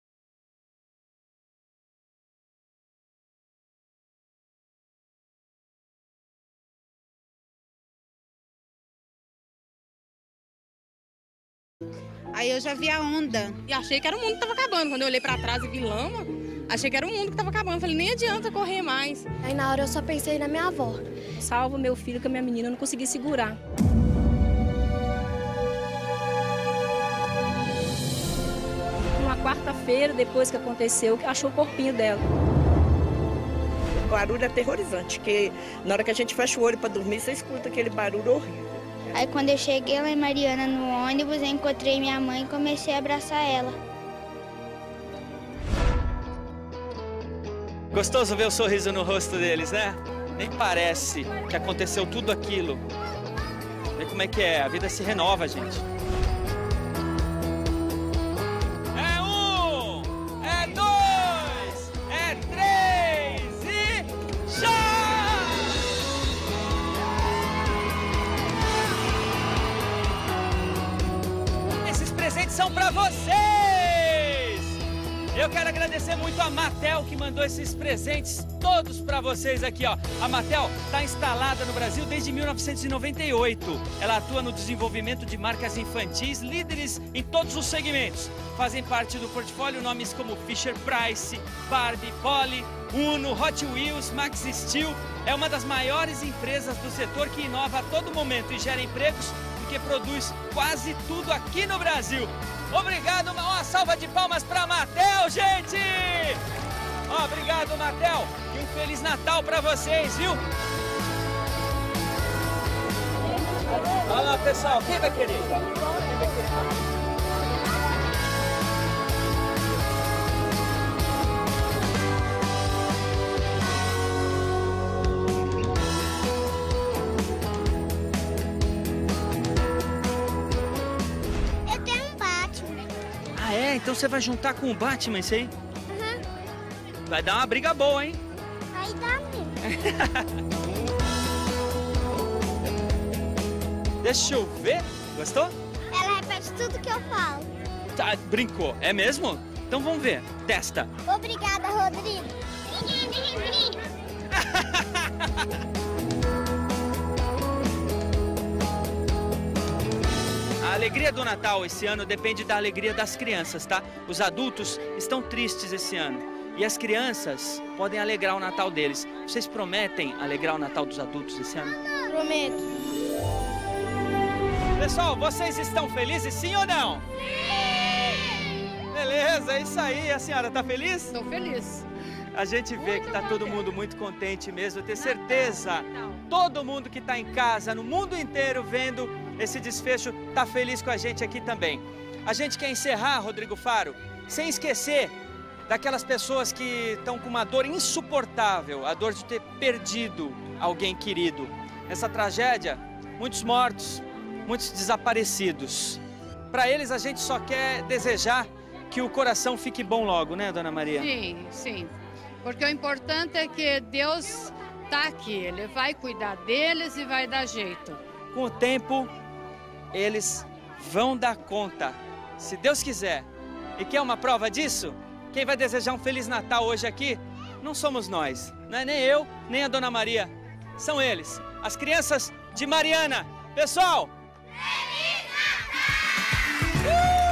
aí eu já vi a onda. E achei que era o mundo que estava acabando. Quando eu olhei para trás e vi lama, achei que era o mundo que estava acabando. Falei, nem adianta correr mais. Aí na hora eu só pensei na minha avó. Salva meu filho, que a minha menina não consegui segurar. Uma quarta-feira, depois que aconteceu, achou o corpinho dela. O barulho é aterrorizante, porque na hora que a gente fecha o olho para dormir, você escuta aquele barulho horrível. Aí quando eu cheguei lá em Mariana no ônibus, eu encontrei minha mãe e comecei a abraçar ela. Gostoso ver o sorriso no rosto deles, né? Nem parece que aconteceu tudo aquilo. Vê como é que é, a vida se renova, gente. É 1, é 2, é 3 e já! Esses presentes são pra vocês! Eu quero agradecer muito a Mattel, que mandou esses presentes todos para vocês aqui, ó. A Mattel está instalada no Brasil desde 1998. Ela atua no desenvolvimento de marcas infantis, líderes em todos os segmentos. Fazem parte do portfólio nomes como Fisher-Price, Barbie, Polly, Uno, Hot Wheels, Max Steel. É uma das maiores empresas do setor que inova a todo momento e gera empregos porque produz quase tudo aqui no Brasil. Obrigado, uma salva de palmas para a Mattel, gente! Obrigado, Mattel, e um Feliz Natal para vocês, viu? Olha lá, pessoal, quem vai querer? Então você vai juntar com o Batman isso aí? Uhum. Vai dar uma briga boa, hein? Vai dar mesmo. Deixa eu ver. Gostou? Ela repete tudo que eu falo. Tá, brincou. É mesmo? Então vamos ver. Testa. Obrigada, Rodrigo. A alegria do Natal esse ano depende da alegria das crianças, tá? Os adultos estão tristes esse ano e as crianças podem alegrar o Natal deles. Vocês prometem alegrar o Natal dos adultos esse ano? Prometo. Pessoal, vocês estão felizes, sim ou não? Sim! Beleza, é isso aí. A senhora tá feliz? Estou feliz. A gente vê que tá todo mundo muito contente mesmo. Eu tenho certeza, todo mundo que tá em casa, no mundo inteiro, vendo esse desfecho, tá feliz com a gente aqui também. A gente quer encerrar, Rodrigo Faro, sem esquecer daquelas pessoas que estão com uma dor insuportável, a dor de ter perdido alguém querido. Essa tragédia, muitos mortos, muitos desaparecidos. Para eles a gente só quer desejar que o coração fique bom logo, né, Dona Maria? Sim, sim. Porque o importante é que Deus está aqui, Ele vai cuidar deles e vai dar jeito. Com o tempo, eles vão dar conta, se Deus quiser. E quer uma prova disso? Quem vai desejar um Feliz Natal hoje aqui não somos nós, não é nem eu, nem a Dona Maria. São eles, as crianças de Mariana. Pessoal! Feliz Natal!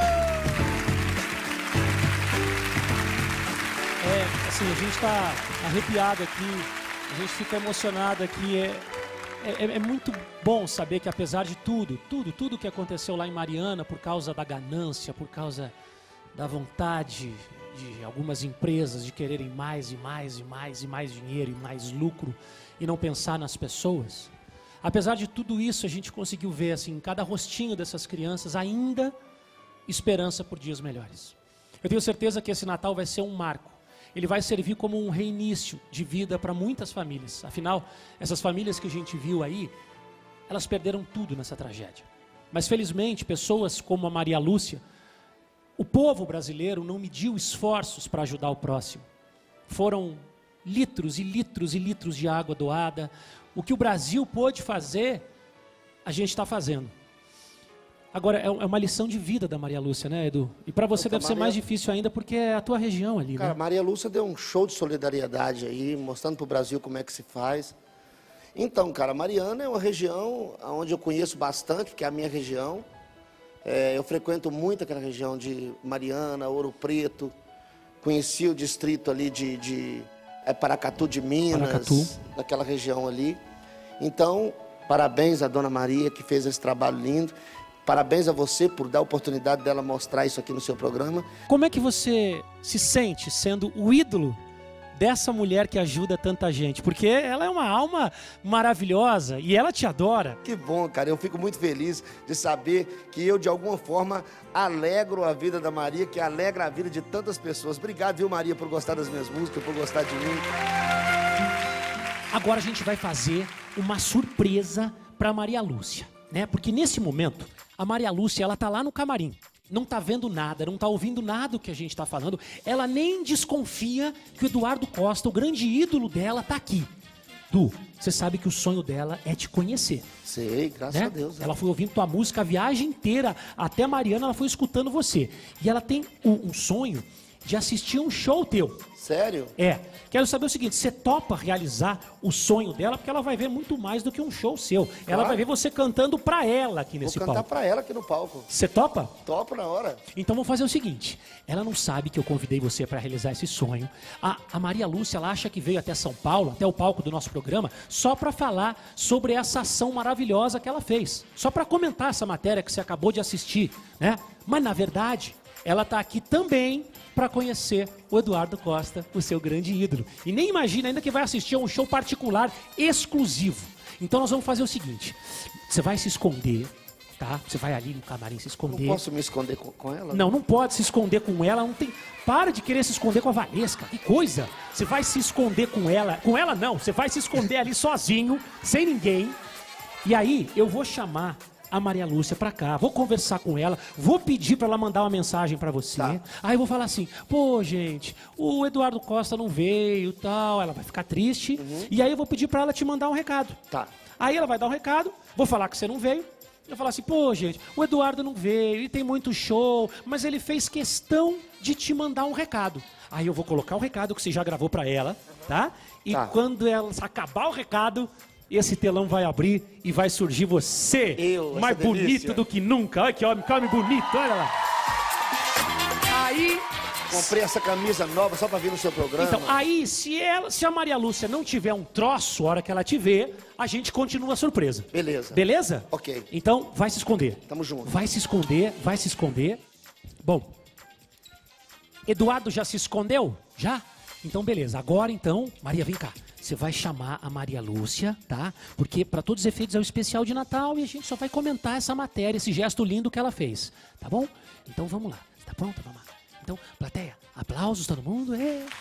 Assim, a gente está arrepiado aqui, a gente fica emocionado aqui. É muito bom saber que apesar de tudo que aconteceu lá em Mariana, por causa da ganância, por causa da vontade de algumas empresas de quererem mais e mais e mais e mais dinheiro e mais lucro e não pensar nas pessoas, apesar de tudo isso, a gente conseguiu ver assim, em cada rostinho dessas crianças ainda esperança por dias melhores. Eu tenho certeza que esse Natal vai ser um marco. Ele vai servir como um reinício de vida para muitas famílias. Afinal, essas famílias que a gente viu aí, elas perderam tudo nessa tragédia. Mas felizmente, pessoas como a Maria Lúcia, o povo brasileiro não mediu esforços para ajudar o próximo. Foram litros e litros e litros de água doada. O que o Brasil pôde fazer, a gente está fazendo. Agora, é uma lição de vida da Maria Lúcia, né, Edu? E para você deve ser mais difícil ainda, porque é a tua região ali, Cara, né? Maria Lúcia deu um show de solidariedade aí, mostrando para o Brasil como é que se faz. Então, cara, Mariana é uma região onde eu conheço bastante, que é a minha região. Eu frequento muito aquela região de Mariana, Ouro Preto. Conheci o distrito ali de Paracatu de Minas, Paracatu. daquela região ali. Então, parabéns à Dona Maria, que fez esse trabalho lindo. Parabéns a você por dar a oportunidade dela mostrar isso aqui no seu programa. Como é que você se sente sendo o ídolo dessa mulher que ajuda tanta gente? Porque ela é uma alma maravilhosa e ela te adora. Que bom, cara. Eu fico muito feliz de saber que eu, de alguma forma, alegro a vida da Maria, que alegra a vida de tantas pessoas. Obrigado, viu, Maria, por gostar das minhas músicas, por gostar de mim. Agora a gente vai fazer uma surpresa para Maria Lúcia, né? Porque nesse momento, a Maria Lúcia, ela tá lá no camarim. Não tá vendo nada, não tá ouvindo nada do que a gente tá falando. Ela nem desconfia que o Eduardo Costa, o grande ídolo dela, tá aqui. Du, você sabe que o sonho dela é te conhecer. Sei, graças a Deus. Ela foi ouvindo tua música a viagem inteira, até Mariana, ela foi escutando você. E ela tem um sonho de assistir um show teu. Sério? Quero saber o seguinte, você topa realizar o sonho dela, porque ela vai ver muito mais do que um show seu. Claro. Ela vai ver você cantando pra ela aqui nesse palco. Vou cantar pra ela aqui no palco. Você topa? Topo na hora. Então vamos fazer o seguinte, ela não sabe que eu convidei você para realizar esse sonho. A Maria Lúcia, ela acha que veio até São Paulo, até o palco do nosso programa, só para falar sobre essa ação maravilhosa que ela fez. Só para comentar essa matéria que você acabou de assistir, né? Mas na verdade, ela tá aqui também para conhecer o Eduardo Costa, o seu grande ídolo. E nem imagina ainda que vai assistir a um show particular exclusivo. Então nós vamos fazer o seguinte, você vai se esconder, tá? Você vai ali no camarim se esconder. Não posso me esconder com ela? Não pode se esconder com ela, não tem... Para de querer se esconder com a Valesca, que coisa! Você vai se esconder com ela não, você vai se esconder ali sozinho, sem ninguém. E aí eu vou chamar a Maria Lúcia pra cá, vou conversar com ela, vou pedir pra ela mandar uma mensagem pra você. Tá. Aí eu vou falar assim, pô, gente, o Eduardo Costa não veio, tal, ela vai ficar triste. E aí eu vou pedir pra ela te mandar um recado. Tá. Aí ela vai dar um recado, vou falar que você não veio. Eu vou falar assim, pô, gente, o Eduardo não veio, ele tem muito show, mas ele fez questão de te mandar um recado. Aí eu vou colocar o recado que você já gravou pra ela, tá? E quando ela acabar o recado, esse telão vai abrir e vai surgir você, mais bonito do que nunca. Olha que homem bonito, olha lá. Aí... Comprei essa camisa nova só pra vir no seu programa. Então, aí, se a Maria Lúcia não tiver um troço, a hora que ela te vê, a gente continua a surpresa. Beleza. Beleza? Ok. Então, vai se esconder. Tamo junto. Vai se esconder. Bom, Eduardo já se escondeu? Já? Então, beleza. Agora, então, Maria, vem cá. Você vai chamar a Maria Lúcia, tá? Porque, para todos os efeitos, é o especial de Natal e a gente só vai comentar essa matéria, esse gesto lindo que ela fez. Tá bom? Então, vamos lá. Você tá pronta? Vamos lá. Então, plateia, aplausos, todo mundo.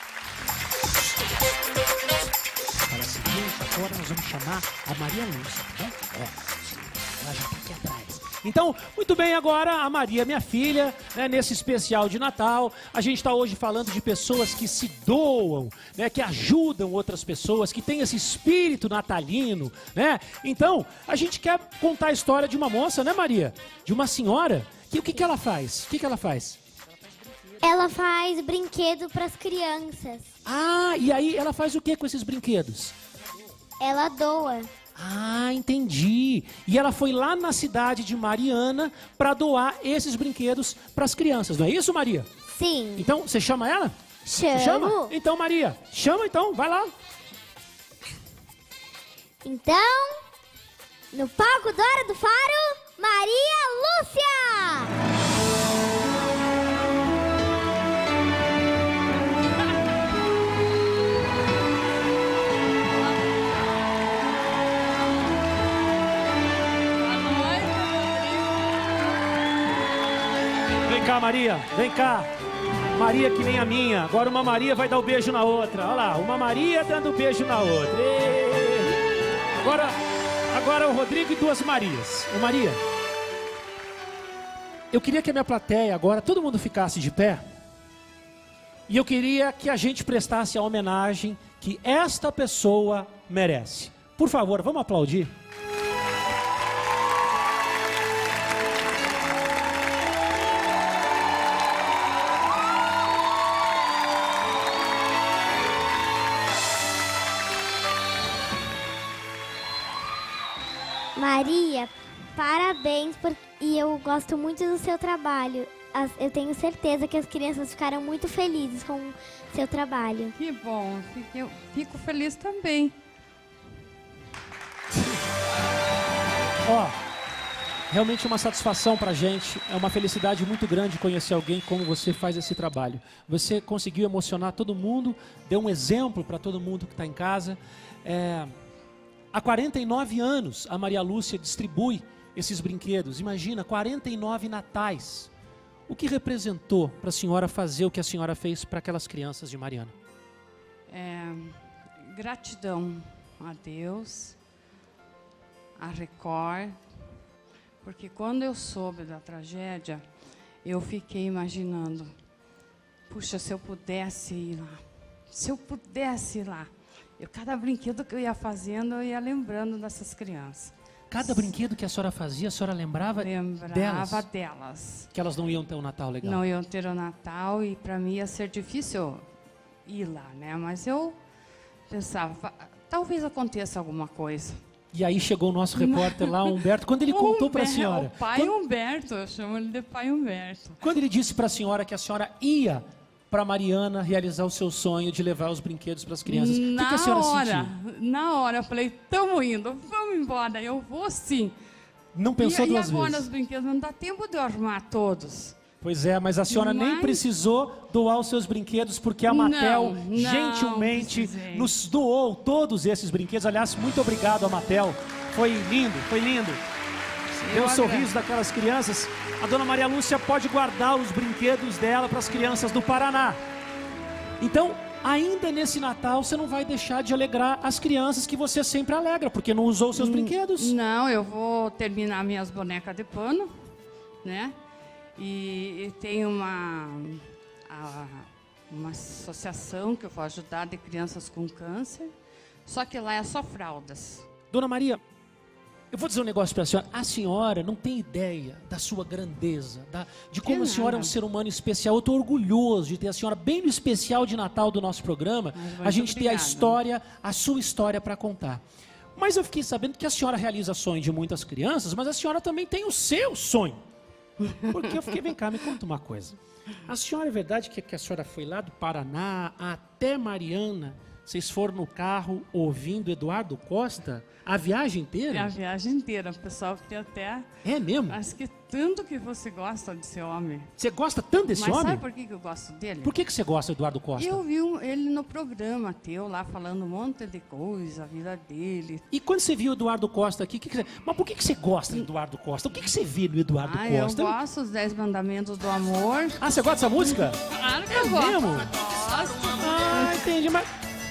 Para seguinte, agora nós vamos chamar a Maria Lúcia, tá bom? Ela já tá aqui atrás. Então, muito bem, agora a Maria, minha filha, né, nesse especial de Natal, a gente está hoje falando de pessoas que se doam, né, que ajudam outras pessoas, que têm esse espírito natalino, né? Então, a gente quer contar a história de uma moça, né, Maria? De uma senhora, que o que que ela faz? O que que ela faz? Ela faz brinquedo para as crianças. Ah, e aí ela faz o que com esses brinquedos? Ela doa. Ah, entendi. E ela foi lá na cidade de Mariana para doar esses brinquedos para as crianças, não é isso, Maria? Sim. Então, você chama ela? Chamo. Chama? Então, Maria, chama então, vai lá. Então, no palco do Hora do Faro, Maria Lúcia! Vem cá, Maria, vem cá. Maria que nem a minha. Agora uma Maria vai dar o beijo na outra. Olha lá, uma Maria dando beijo na outra. Agora o Rodrigo e duas Marias. Ô Maria, eu queria que a minha plateia agora, todo mundo ficasse de pé. E eu queria que a gente prestasse a homenagem que esta pessoa merece. Por favor, vamos aplaudir. Maria, parabéns, e eu gosto muito do seu trabalho. Eu tenho certeza que as crianças ficaram muito felizes com o seu trabalho. Que bom, eu fico feliz também. Ó, realmente uma satisfação pra gente, é uma felicidade muito grande conhecer alguém como você faz esse trabalho. Você conseguiu emocionar todo mundo, deu um exemplo para todo mundo que está em casa. Há 49 anos a Maria Lúcia distribui esses brinquedos. Imagina, 49 natais. O que representou para a senhora fazer o que a senhora fez para aquelas crianças de Mariana? Gratidão a Deus, a Record, porque quando eu soube da tragédia, eu fiquei imaginando, puxa, se eu pudesse ir lá, se eu pudesse ir lá. Cada brinquedo que eu ia fazendo, eu ia lembrando dessas crianças. Cada brinquedo que a senhora fazia, a senhora lembrava delas. Que elas não iam ter um Natal legal. Não iam ter o Natal e para mim ia ser difícil ir lá, né? Mas eu pensava, talvez aconteça alguma coisa. E aí chegou o nosso repórter lá, Humberto, quando ele contou para a senhora. O pai Humberto, eu chamo ele de pai Humberto. Quando ele disse para a senhora que a senhora ia para Mariana realizar o seu sonho de levar os brinquedos para as crianças, o que a senhora sentiu? Na hora, eu falei, estamos indo, vamos embora, eu vou sim. Não pensou duas vezes? E agora os brinquedos, não dá tempo de eu arrumar todos. Pois é, mas a senhora nem precisou doar os seus brinquedos, porque a Mattel gentilmente nos doou todos esses brinquedos. Aliás, muito obrigado a Mattel, foi lindo, foi lindo. Deu um sorriso daquelas crianças. A dona Maria Lúcia pode guardar os brinquedos dela para as crianças do Paraná. Então, ainda nesse Natal, você não vai deixar de alegrar as crianças que você sempre alegra, porque não usou os seus brinquedos. Não, eu vou terminar minhas bonecas de pano, né? E tem uma associação que eu vou ajudar de crianças com câncer, só que lá é só fraldas. Dona Maria, eu vou dizer um negócio para a senhora não tem ideia da sua grandeza, de como a senhora é um ser humano especial. Eu estou orgulhoso de ter a senhora bem no especial de Natal do nosso programa. A gente tem a história, a sua história para contar. Mas eu fiquei sabendo que a senhora realiza sonho de muitas crianças, mas a senhora também tem o seu sonho. Porque eu fiquei, vem cá, me conta uma coisa. A senhora, é verdade que a senhora foi lá do Paraná até Mariana? Vocês foram no carro ouvindo Eduardo Costa a viagem inteira? É a viagem inteira, o pessoal tem até... É mesmo? Acho que tanto que você gosta desse homem. Você gosta tanto desse homem? Mas sabe por que eu gosto dele? Por que você gosta do Eduardo Costa? Eu vi ele no programa teu lá falando um monte de coisa, a vida dele. E quando você viu o Eduardo Costa aqui, mas por que você gosta do Eduardo Costa? O que você vê no Eduardo Costa? Eu gosto dos 10 Mandamentos do Amor. Ah, você gosta dessa música? Claro que eu gosto. Mesmo? Gosto. Ah, entendi, mas...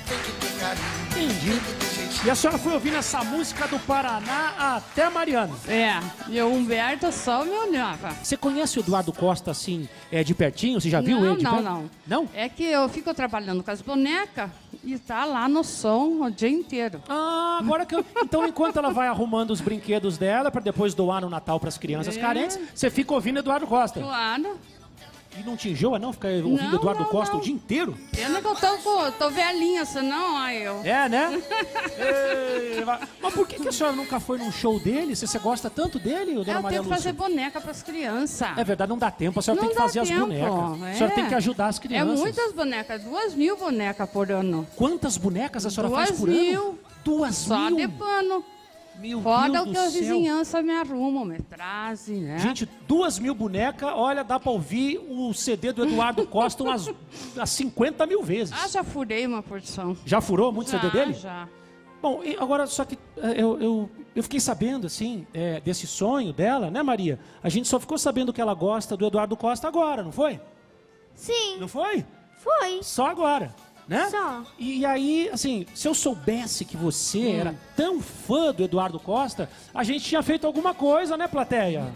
Entendi. E a senhora foi ouvindo essa música do Paraná até Mariana? É, e o Humberto só me olhava. Você conhece o Eduardo Costa, assim, de pertinho? Você já viu ele? Não. Não? É que eu fico trabalhando com as bonecas e tá lá no som o dia inteiro. Ah, agora que eu... Então, enquanto ela vai arrumando os brinquedos dela para depois doar no Natal para as crianças carentes, você fica ouvindo Eduardo Costa. Claro. E não te enjoa, não? Ficar ouvindo Eduardo Costa o dia inteiro? Pena que eu tô velhinha, senão, aí eu... É, né? Ei, mas por que a senhora nunca foi num show dele? Você gosta tanto dele, dona Maria Lúcia? Eu tenho que fazer boneca pras crianças. É verdade, não dá tempo. A senhora tem que fazer as bonecas. A senhora tem que ajudar as crianças. É muitas bonecas, 2.000 bonecas por ano. Quantas bonecas a senhora faz por ano? 2.000. 2.000? Só de pano. Meu Fora Deus o do que a céu. vizinhança me arruma, me trazem, né? Gente, 2.000 bonecas, olha, dá pra ouvir o CD do Eduardo Costa umas 50 mil vezes. Ah, já furei uma porção. Já furou muito CD dele? Já. Bom, e agora só que eu fiquei sabendo, assim, desse sonho dela, né, Maria? A gente só ficou sabendo que ela gosta do Eduardo Costa agora, não foi? Sim. Não foi? Foi. Só agora, né? Só. E aí, assim, se eu soubesse que você era tão fã do Eduardo Costa, a gente tinha feito alguma coisa, né, plateia?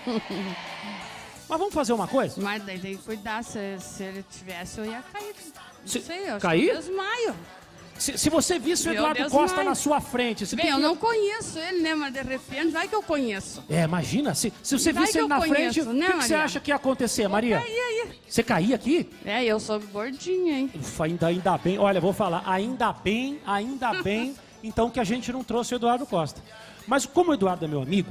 Mas vamos fazer uma coisa? Mas daí tem que cuidar, se ele tivesse, eu ia cair. Não sei, eu cair? acho que eu desmaio. Se você visse o Meu Eduardo Deus, Costa mãe. na sua frente... Você Bem, eu não conheço ele, né? Mas de repente, vai que eu conheço. Imagina, se você Vai visse que ele eu na frente, conheço, o né, que você Maria? acha que ia acontecer, Maria? Cair aí. Você caía aqui? É, eu sou gordinha, hein? Ufa, ainda bem, olha, vou falar, ainda bem, então que a gente não trouxe o Eduardo Costa. Mas como o Eduardo é meu amigo,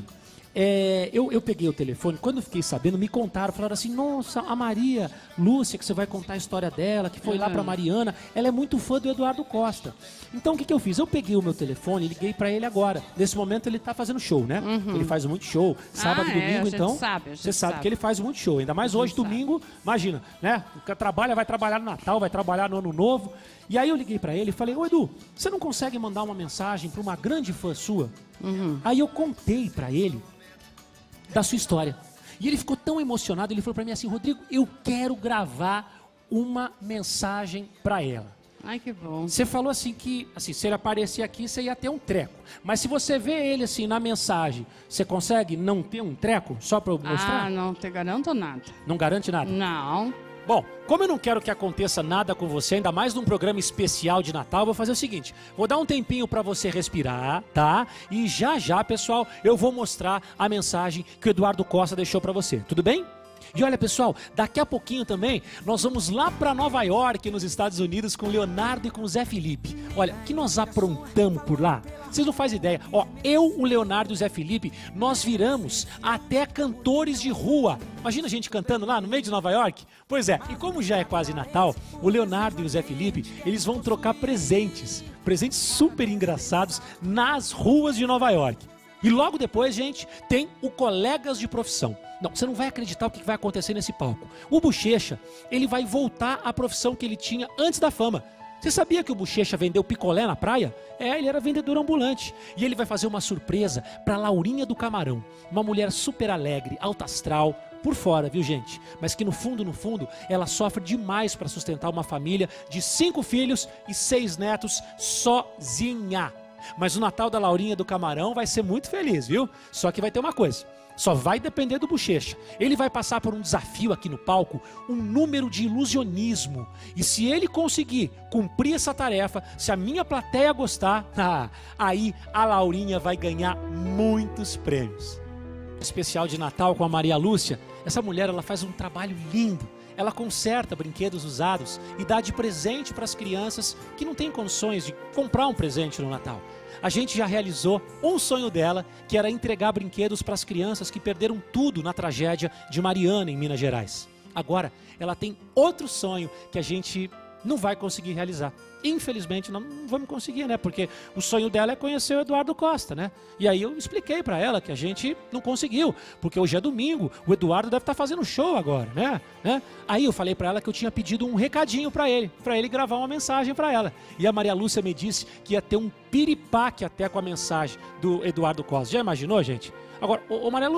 eu peguei o telefone, quando eu fiquei sabendo, me contaram, falaram assim, nossa, a Maria Lúcia, que você vai contar a história dela, que foi lá pra Mariana, ela é muito fã do Eduardo Costa. Então o que eu fiz? Eu peguei o meu telefone e liguei pra ele agora. Nesse momento ele tá fazendo show, né? Ele faz muito show, sábado e domingo, então você sabe que ele faz muito show, ainda mais hoje, domingo, imagina, né? Vai trabalhar no Natal, vai trabalhar no Ano Novo. E aí eu liguei pra ele e falei, ô Edu, você não consegue mandar uma mensagem pra uma grande fã sua? Aí eu contei pra ele da sua história. E ele ficou tão emocionado, ele falou pra mim assim, Rodrigo, eu quero gravar uma mensagem pra ela. Ai, que bom. Você falou assim que, assim, se ele aparecer aqui, você ia ter um treco. Mas se você vê ele assim na mensagem, você consegue não ter um treco só pra eu mostrar? Ah, não te garanto nada. Não garante nada? Não. Bom, como eu não quero que aconteça nada com você, ainda mais num programa especial de Natal, eu vou fazer o seguinte, vou dar um tempinho pra você respirar, tá? E já, pessoal, eu vou mostrar a mensagem que o Eduardo Costa deixou pra você, tudo bem? E olha, pessoal, daqui a pouquinho também nós vamos lá para Nova York, nos Estados Unidos, com o Leonardo e com o Zé Felipe. Olha, o que nós aprontamos por lá? Vocês não fazem ideia. Ó, eu, o Leonardo e o Zé Felipe, nós viramos até cantores de rua. Imagina a gente cantando lá no meio de Nova York? Pois é, e como já é quase Natal, o Leonardo e o Zé Felipe, eles vão trocar presentes super engraçados nas ruas de Nova York. E logo depois, gente, tem o Colegas de Profissão. Não, você não vai acreditar o que vai acontecer nesse palco. O Bochecha, ele vai voltar à profissão que ele tinha antes da fama. Você sabia que o Bochecha vendeu picolé na praia? Ele era vendedor ambulante. E ele vai fazer uma surpresa para Laurinha do Camarão. Uma mulher super alegre, alta astral, por fora, viu, gente? Mas que no fundo, ela sofre demais para sustentar uma família de 5 filhos e 6 netos sozinha. Mas o Natal da Laurinha do Camarão vai ser muito feliz, viu? Só que vai ter uma coisa. Só vai depender do Bochecha. Ele vai passar por um desafio aqui no palco, um número de ilusionismo. E se ele conseguir cumprir essa tarefa, se a minha plateia gostar, aí a Laurinha vai ganhar muitos prêmios. Especial de Natal com a Maria Lúcia, essa mulher ela faz um trabalho lindo. Ela conserta brinquedos usados e dá de presente para as crianças que não têm condições de comprar um presente no Natal. A gente já realizou um sonho dela, que era entregar brinquedos para as crianças que perderam tudo na tragédia de Mariana, em Minas Gerais. Agora, ela tem outro sonho que a gente não vai conseguir realizar. Infelizmente, não vamos conseguir, né? Porque o sonho dela é conhecer o Eduardo Costa, né? E aí eu expliquei para ela que a gente não conseguiu, porque hoje é domingo, o Eduardo deve estar fazendo show agora, né? Aí eu falei para ela que eu tinha pedido um recadinho para ele gravar uma mensagem para ela. E a Maria Lúcia me disse que ia ter um piripaque até com a mensagem do Eduardo Costa. Já imaginou, gente? Agora, ô Maria Lúcia,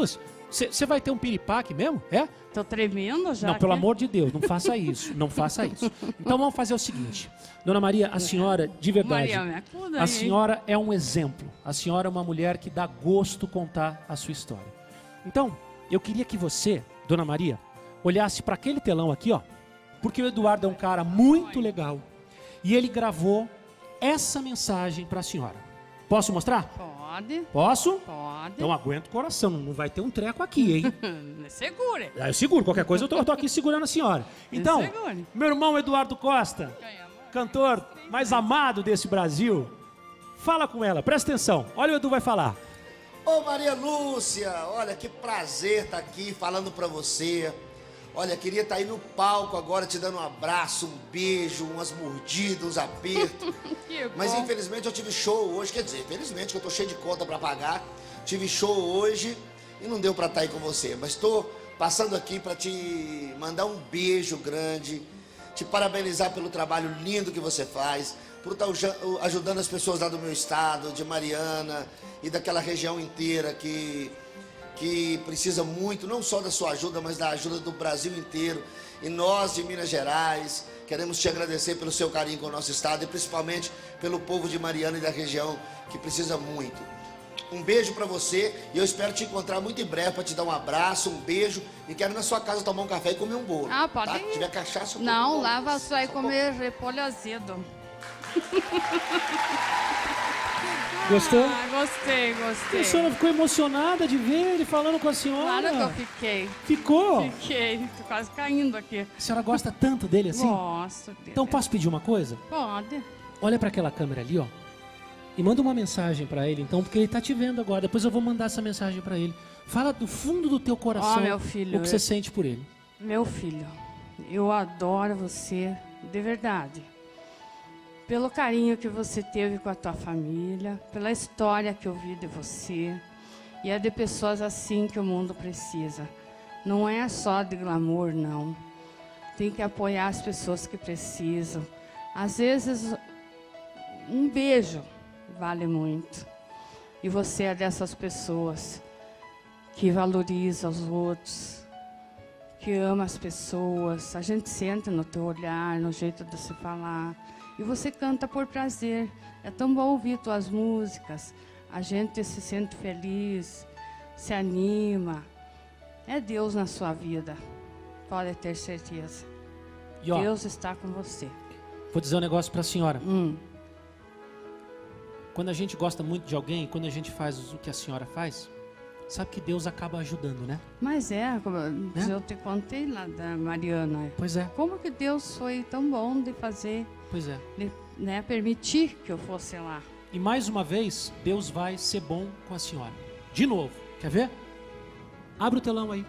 Você vai ter um piripaque mesmo? É? Tô tremendo já. Não, pelo amor de Deus, não faça isso. Não faça isso. Então vamos fazer o seguinte. Dona Maria, a senhora, de verdade, Maria, me acuda a aí. senhora é um exemplo. A senhora é uma mulher que dá gosto contar a sua história. Então, eu queria que você, Dona Maria, olhasse para aquele telão aqui, ó. Porque o Eduardo é um cara muito legal. E ele gravou essa mensagem para a senhora. Posso mostrar? Pode. Posso? Pode. Então aguenta o coração, não vai ter um treco aqui, hein? Segure. Eu seguro, qualquer coisa eu tô aqui segurando a senhora. Então, Segure. meu irmão Eduardo Costa, cantor mais amado desse Brasil, fala com ela, presta atenção, olha o Edu vai falar. Ô Maria Lúcia, olha que prazer estar aqui falando pra você. Olha, queria estar aí no palco agora te dando um abraço, um beijo, umas mordidas, uns apertos. Mas infelizmente eu tive show hoje, quer dizer, infelizmente que eu tô cheio de conta pra pagar. Tive show hoje e não deu pra estar aí com você. Mas tô passando aqui pra te mandar um beijo grande, te parabenizar pelo trabalho lindo que você faz, por estar ajudando as pessoas lá do meu estado, de Mariana e daquela região inteira que precisa muito, não só da sua ajuda, mas da ajuda do Brasil inteiro. E nós, de Minas Gerais, queremos te agradecer pelo seu carinho com o nosso estado e principalmente pelo povo de Mariana e da região, que precisa muito. Um beijo pra você e eu espero te encontrar muito em breve para te dar um abraço, um beijo e quero ir na sua casa tomar um café e comer um bolo. Ah, pode tá? ir. Se tiver cachaça, eu Não, lá você vai comer repolho azedo. Gostou? Ah, gostei. A senhora ficou emocionada de ver ele falando com a senhora? Claro que eu fiquei. Ficou? Fiquei, tô quase caindo aqui. A senhora gosta tanto dele assim? Gosto dele. Então posso pedir uma coisa? Pode. Olha para aquela câmera ali, ó. E manda uma mensagem para ele, então, porque ele tá te vendo agora. Depois eu vou mandar essa mensagem para ele. Fala do fundo do teu coração meu filho, o que você sente por ele. Meu filho, eu adoro você, de verdade. Pelo carinho que você teve com a tua família, pela história que eu vi de você. E é de pessoas assim que o mundo precisa. Não é só de glamour, não. Tem que apoiar as pessoas que precisam. Às vezes, um beijo vale muito. E você é dessas pessoas que valoriza os outros, que ama as pessoas. A gente sente no teu olhar, no jeito de se falar. E você canta por prazer. É tão bom ouvir tuas músicas. A gente se sente feliz, se anima. É Deus na sua vida. Pode ter certeza. E, ó, Deus está com você. Vou dizer um negócio pra senhora. Quando a gente gosta muito de alguém, quando a gente faz o que a senhora faz, sabe que Deus acaba ajudando, né? Mas eu te contei lá da Mariana. Pois é. Como que Deus foi tão bom de fazer, Pois é. né, permitir que eu fosse lá. E mais uma vez, Deus vai ser bom com a senhora. De novo. Quer ver? Abre o telão aí.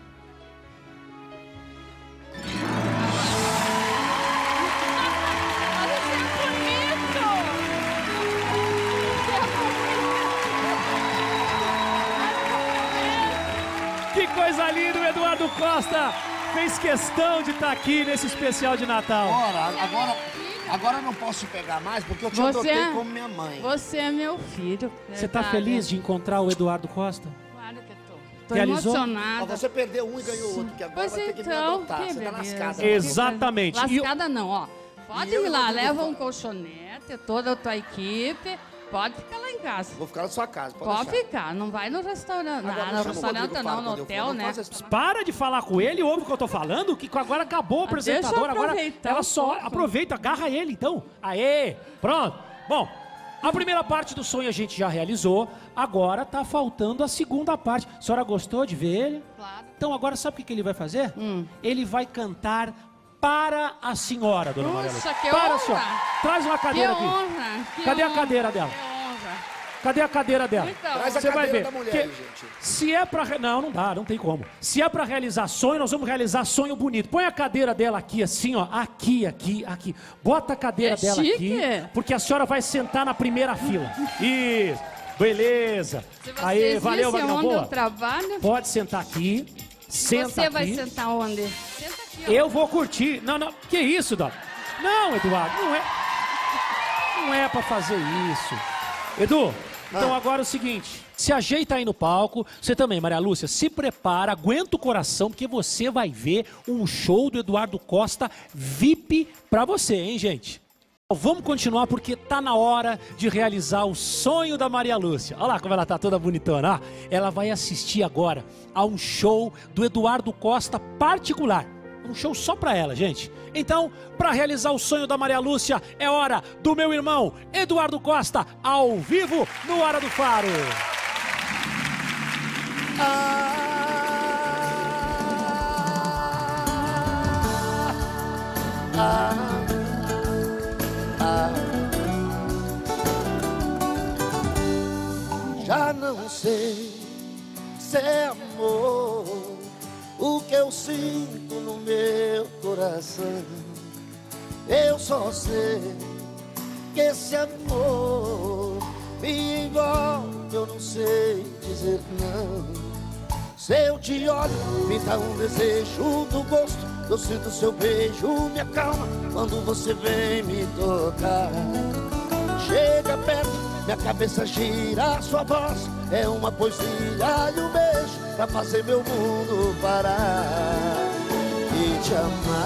Que coisa linda, o Eduardo Costa fez questão de estar aqui nesse especial de Natal. Agora eu não posso te pegar mais porque eu te adotei como minha mãe. Você é meu filho. Você está feliz de encontrar o Eduardo Costa? Claro que estou. Tô Realizou? emocionada. Você perdeu um e ganhou outro, que agora vai ter que me adotar. Você tá lascada. Exatamente. Lascada não, ó. Pode ir lá, leva um colchonete, toda a tua equipe. Pode ficar lá em casa. Vou ficar na sua casa, pode ficar, não vai no restaurante. No restaurante não, no hotel, né? Para de falar com ele, ouve o que eu tô falando, que agora acabou o apresentador. Agora ela só aproveita, agarra ele então. Aê, pronto. Bom, a primeira parte do sonho a gente já realizou, agora tá faltando a segunda parte. A senhora gostou de ver ele? Claro. Então agora sabe o que ele vai fazer? Ele vai cantar para a senhora, dona Maria Lúcia. Que para honra. a senhora. Traz uma cadeira que aqui. Honra. Cadê a cadeira dela? Cadê a cadeira dela? Então, Traz a você vai cadeira ver. da mulher Que aí, gente. se é pra... Não dá, não tem como. Se é pra realizar sonho, nós vamos realizar sonho bonito. Põe a cadeira dela aqui, assim, ó. Aqui. Bota a cadeira dela chique. aqui, porque a senhora vai sentar na primeira fila. Isso. Beleza. Aí, valeu, onde Wagner. eu trabalho? Pode sentar aqui. Senta Você aqui. vai sentar onde? Senta aqui, ó. Eu vou curtir. Não. Que isso, Dó? Não, Eduardo, não é pra fazer isso. Edu, então agora é o seguinte, se ajeita aí no palco, você também, Maria Lúcia, se prepara, aguenta o coração, porque você vai ver um show do Eduardo Costa VIP pra você, hein, gente? Vamos continuar porque tá na hora de realizar o sonho da Maria Lúcia. Olha lá como ela tá toda bonitona, ó. Ela vai assistir agora a um show do Eduardo Costa particular. Um show só pra ela, gente. Então, pra realizar o sonho da Maria Lúcia, é hora do meu irmão Eduardo Costa, ao vivo no Hora do Faro. Já não sei se é amor o que eu sinto no meu coração. Eu só sei que esse amor me envolve, eu não sei dizer não. Se eu te olho, me dá um desejo do gosto, eu sinto seu beijo, me acalma quando você vem me tocar. Chega perto, minha cabeça gira, sua voz é uma poesia e um beijo pra fazer meu mundo parar e te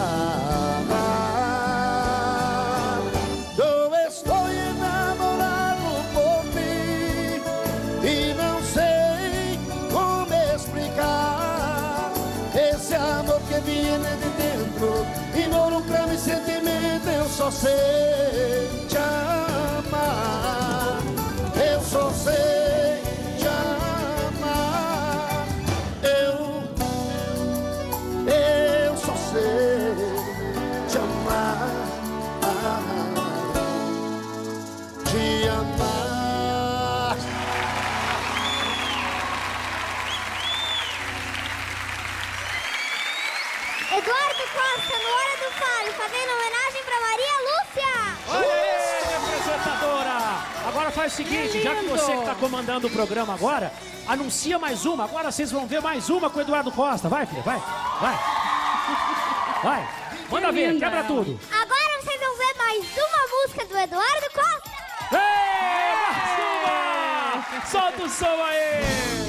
amar. Eu estou enamorado por mim e não sei como explicar esse amor que vem de dentro, involucra meu sentimento, eu só sei te amar. Eu só sei te amar. Eu só sei te amar. Te amar. Eduardo Costa, no Hora do Faro, fazendo homenagem pra Maria Lúcia. Olha aí, apresentadora! Agora faz o seguinte, já que você que tá comandando o programa agora, anuncia mais uma. Agora vocês vão ver mais uma com o Eduardo Costa. Vai, filha, vai, vai. Vai, manda ver, quebra tudo. Agora vocês vão ver mais uma música do Eduardo Costa. Ei, mais uma! Solta o som aí!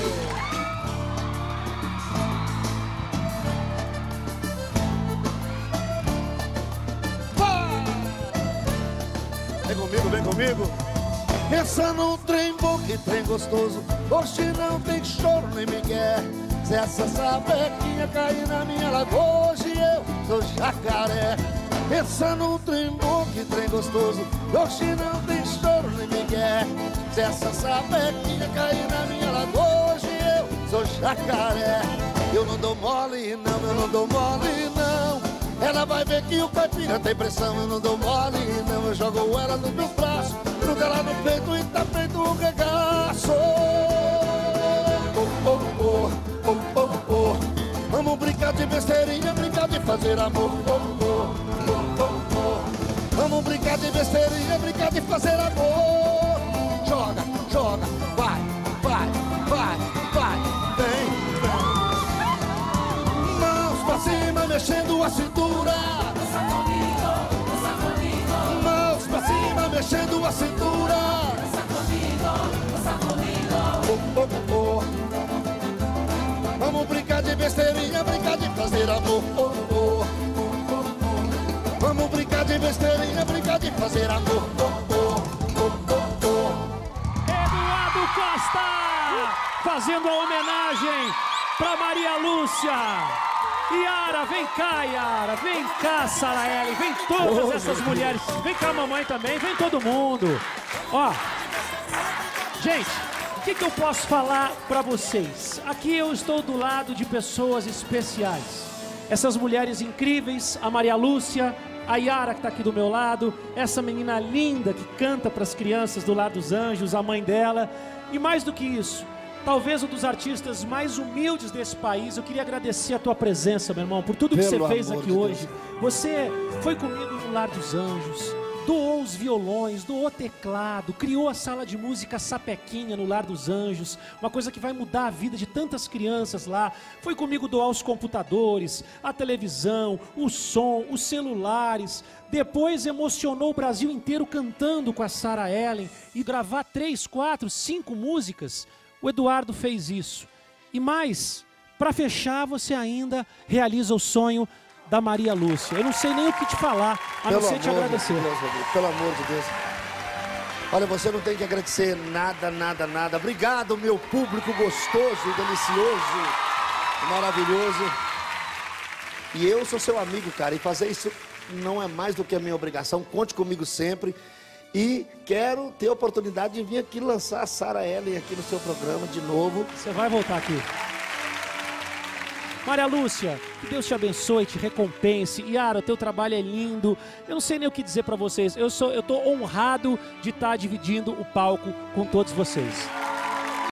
Vem comigo, vem comigo. Pensa num trem bom, que trem gostoso. Hoje não tem choro nem migué. Se essa sapequinha cair na minha lagoa, hoje eu sou jacaré. Pensa num trem bom, que trem gostoso. Hoje não tem choro nem migué. Se essa sapequinha cair na minha lagoa, hoje eu sou jacaré. Eu não dou mole não, eu não dou mole não. Ela vai ver que o caipira tem pressão, eu não dou mole não. Eu jogo ela nos meus braços, gruda ela no peito e tá feito um regaço. Oh, oh, oh, oh, oh, oh. Vamos brincar de besteirinha, brincar de fazer amor. Oh, oh, oh, oh, oh. Vamos brincar de besteirinha, brincar de fazer amor. Joga, joga, vai, vai, vai, vai, vem, vem. Mãos pra cima, mexendo a cintura. Mãos pra cima, mexendo a cintura. Oh, oh, oh. Vamos brincar de besteirinha, brincar de fazer amor. Oh, oh, oh, oh. Vamos brincar de besteirinha, brincar de fazer amor. Oh, oh, oh, oh, oh. Eduardo Costa fazendo a homenagem pra Maria Lúcia. Yara, vem cá, Yara, vem cá, Saraeli, vem todas essas mulheres, vem cá, mamãe também, vem todo mundo. Ó, gente, o que eu posso falar pra vocês? Aqui eu estou do lado de pessoas especiais. Essas mulheres incríveis, a Maria Lúcia, a Yara que tá aqui do meu lado, essa menina linda que canta pras crianças do Lar dos Anjos, a mãe dela, e mais do que isso, talvez um dos artistas mais humildes desse país. Eu queria agradecer a tua presença, meu irmão, por tudo que você fez aqui hoje. Você foi comigo no Lar dos Anjos, doou os violões, doou teclado, criou a sala de música Sapequinha no Lar dos Anjos, uma coisa que vai mudar a vida de tantas crianças lá. Foi comigo doar os computadores, a televisão, o som, os celulares. Depois emocionou o Brasil inteiro cantando com a Sarah Ellen e gravar 3, 4, 5 músicas. O Eduardo fez isso. E mais, para fechar, você ainda realiza o sonho da Maria Lúcia. Eu não sei nem o que te falar, a não ser te agradecer. Pelo amor de Deus. Olha, você não tem que agradecer nada, nada, nada. Obrigado, meu público gostoso, delicioso, maravilhoso. E eu sou seu amigo, cara, e fazer isso não é mais do que a minha obrigação. Conte comigo sempre. E quero ter a oportunidade de vir aqui lançar a Sarah Ellen aqui no seu programa de novo. Você vai voltar aqui. Maria Lúcia, que Deus te abençoe, te recompense. Yara, o teu trabalho é lindo. Eu não sei nem o que dizer para vocês. Eu tô honrado de estar dividindo o palco com todos vocês.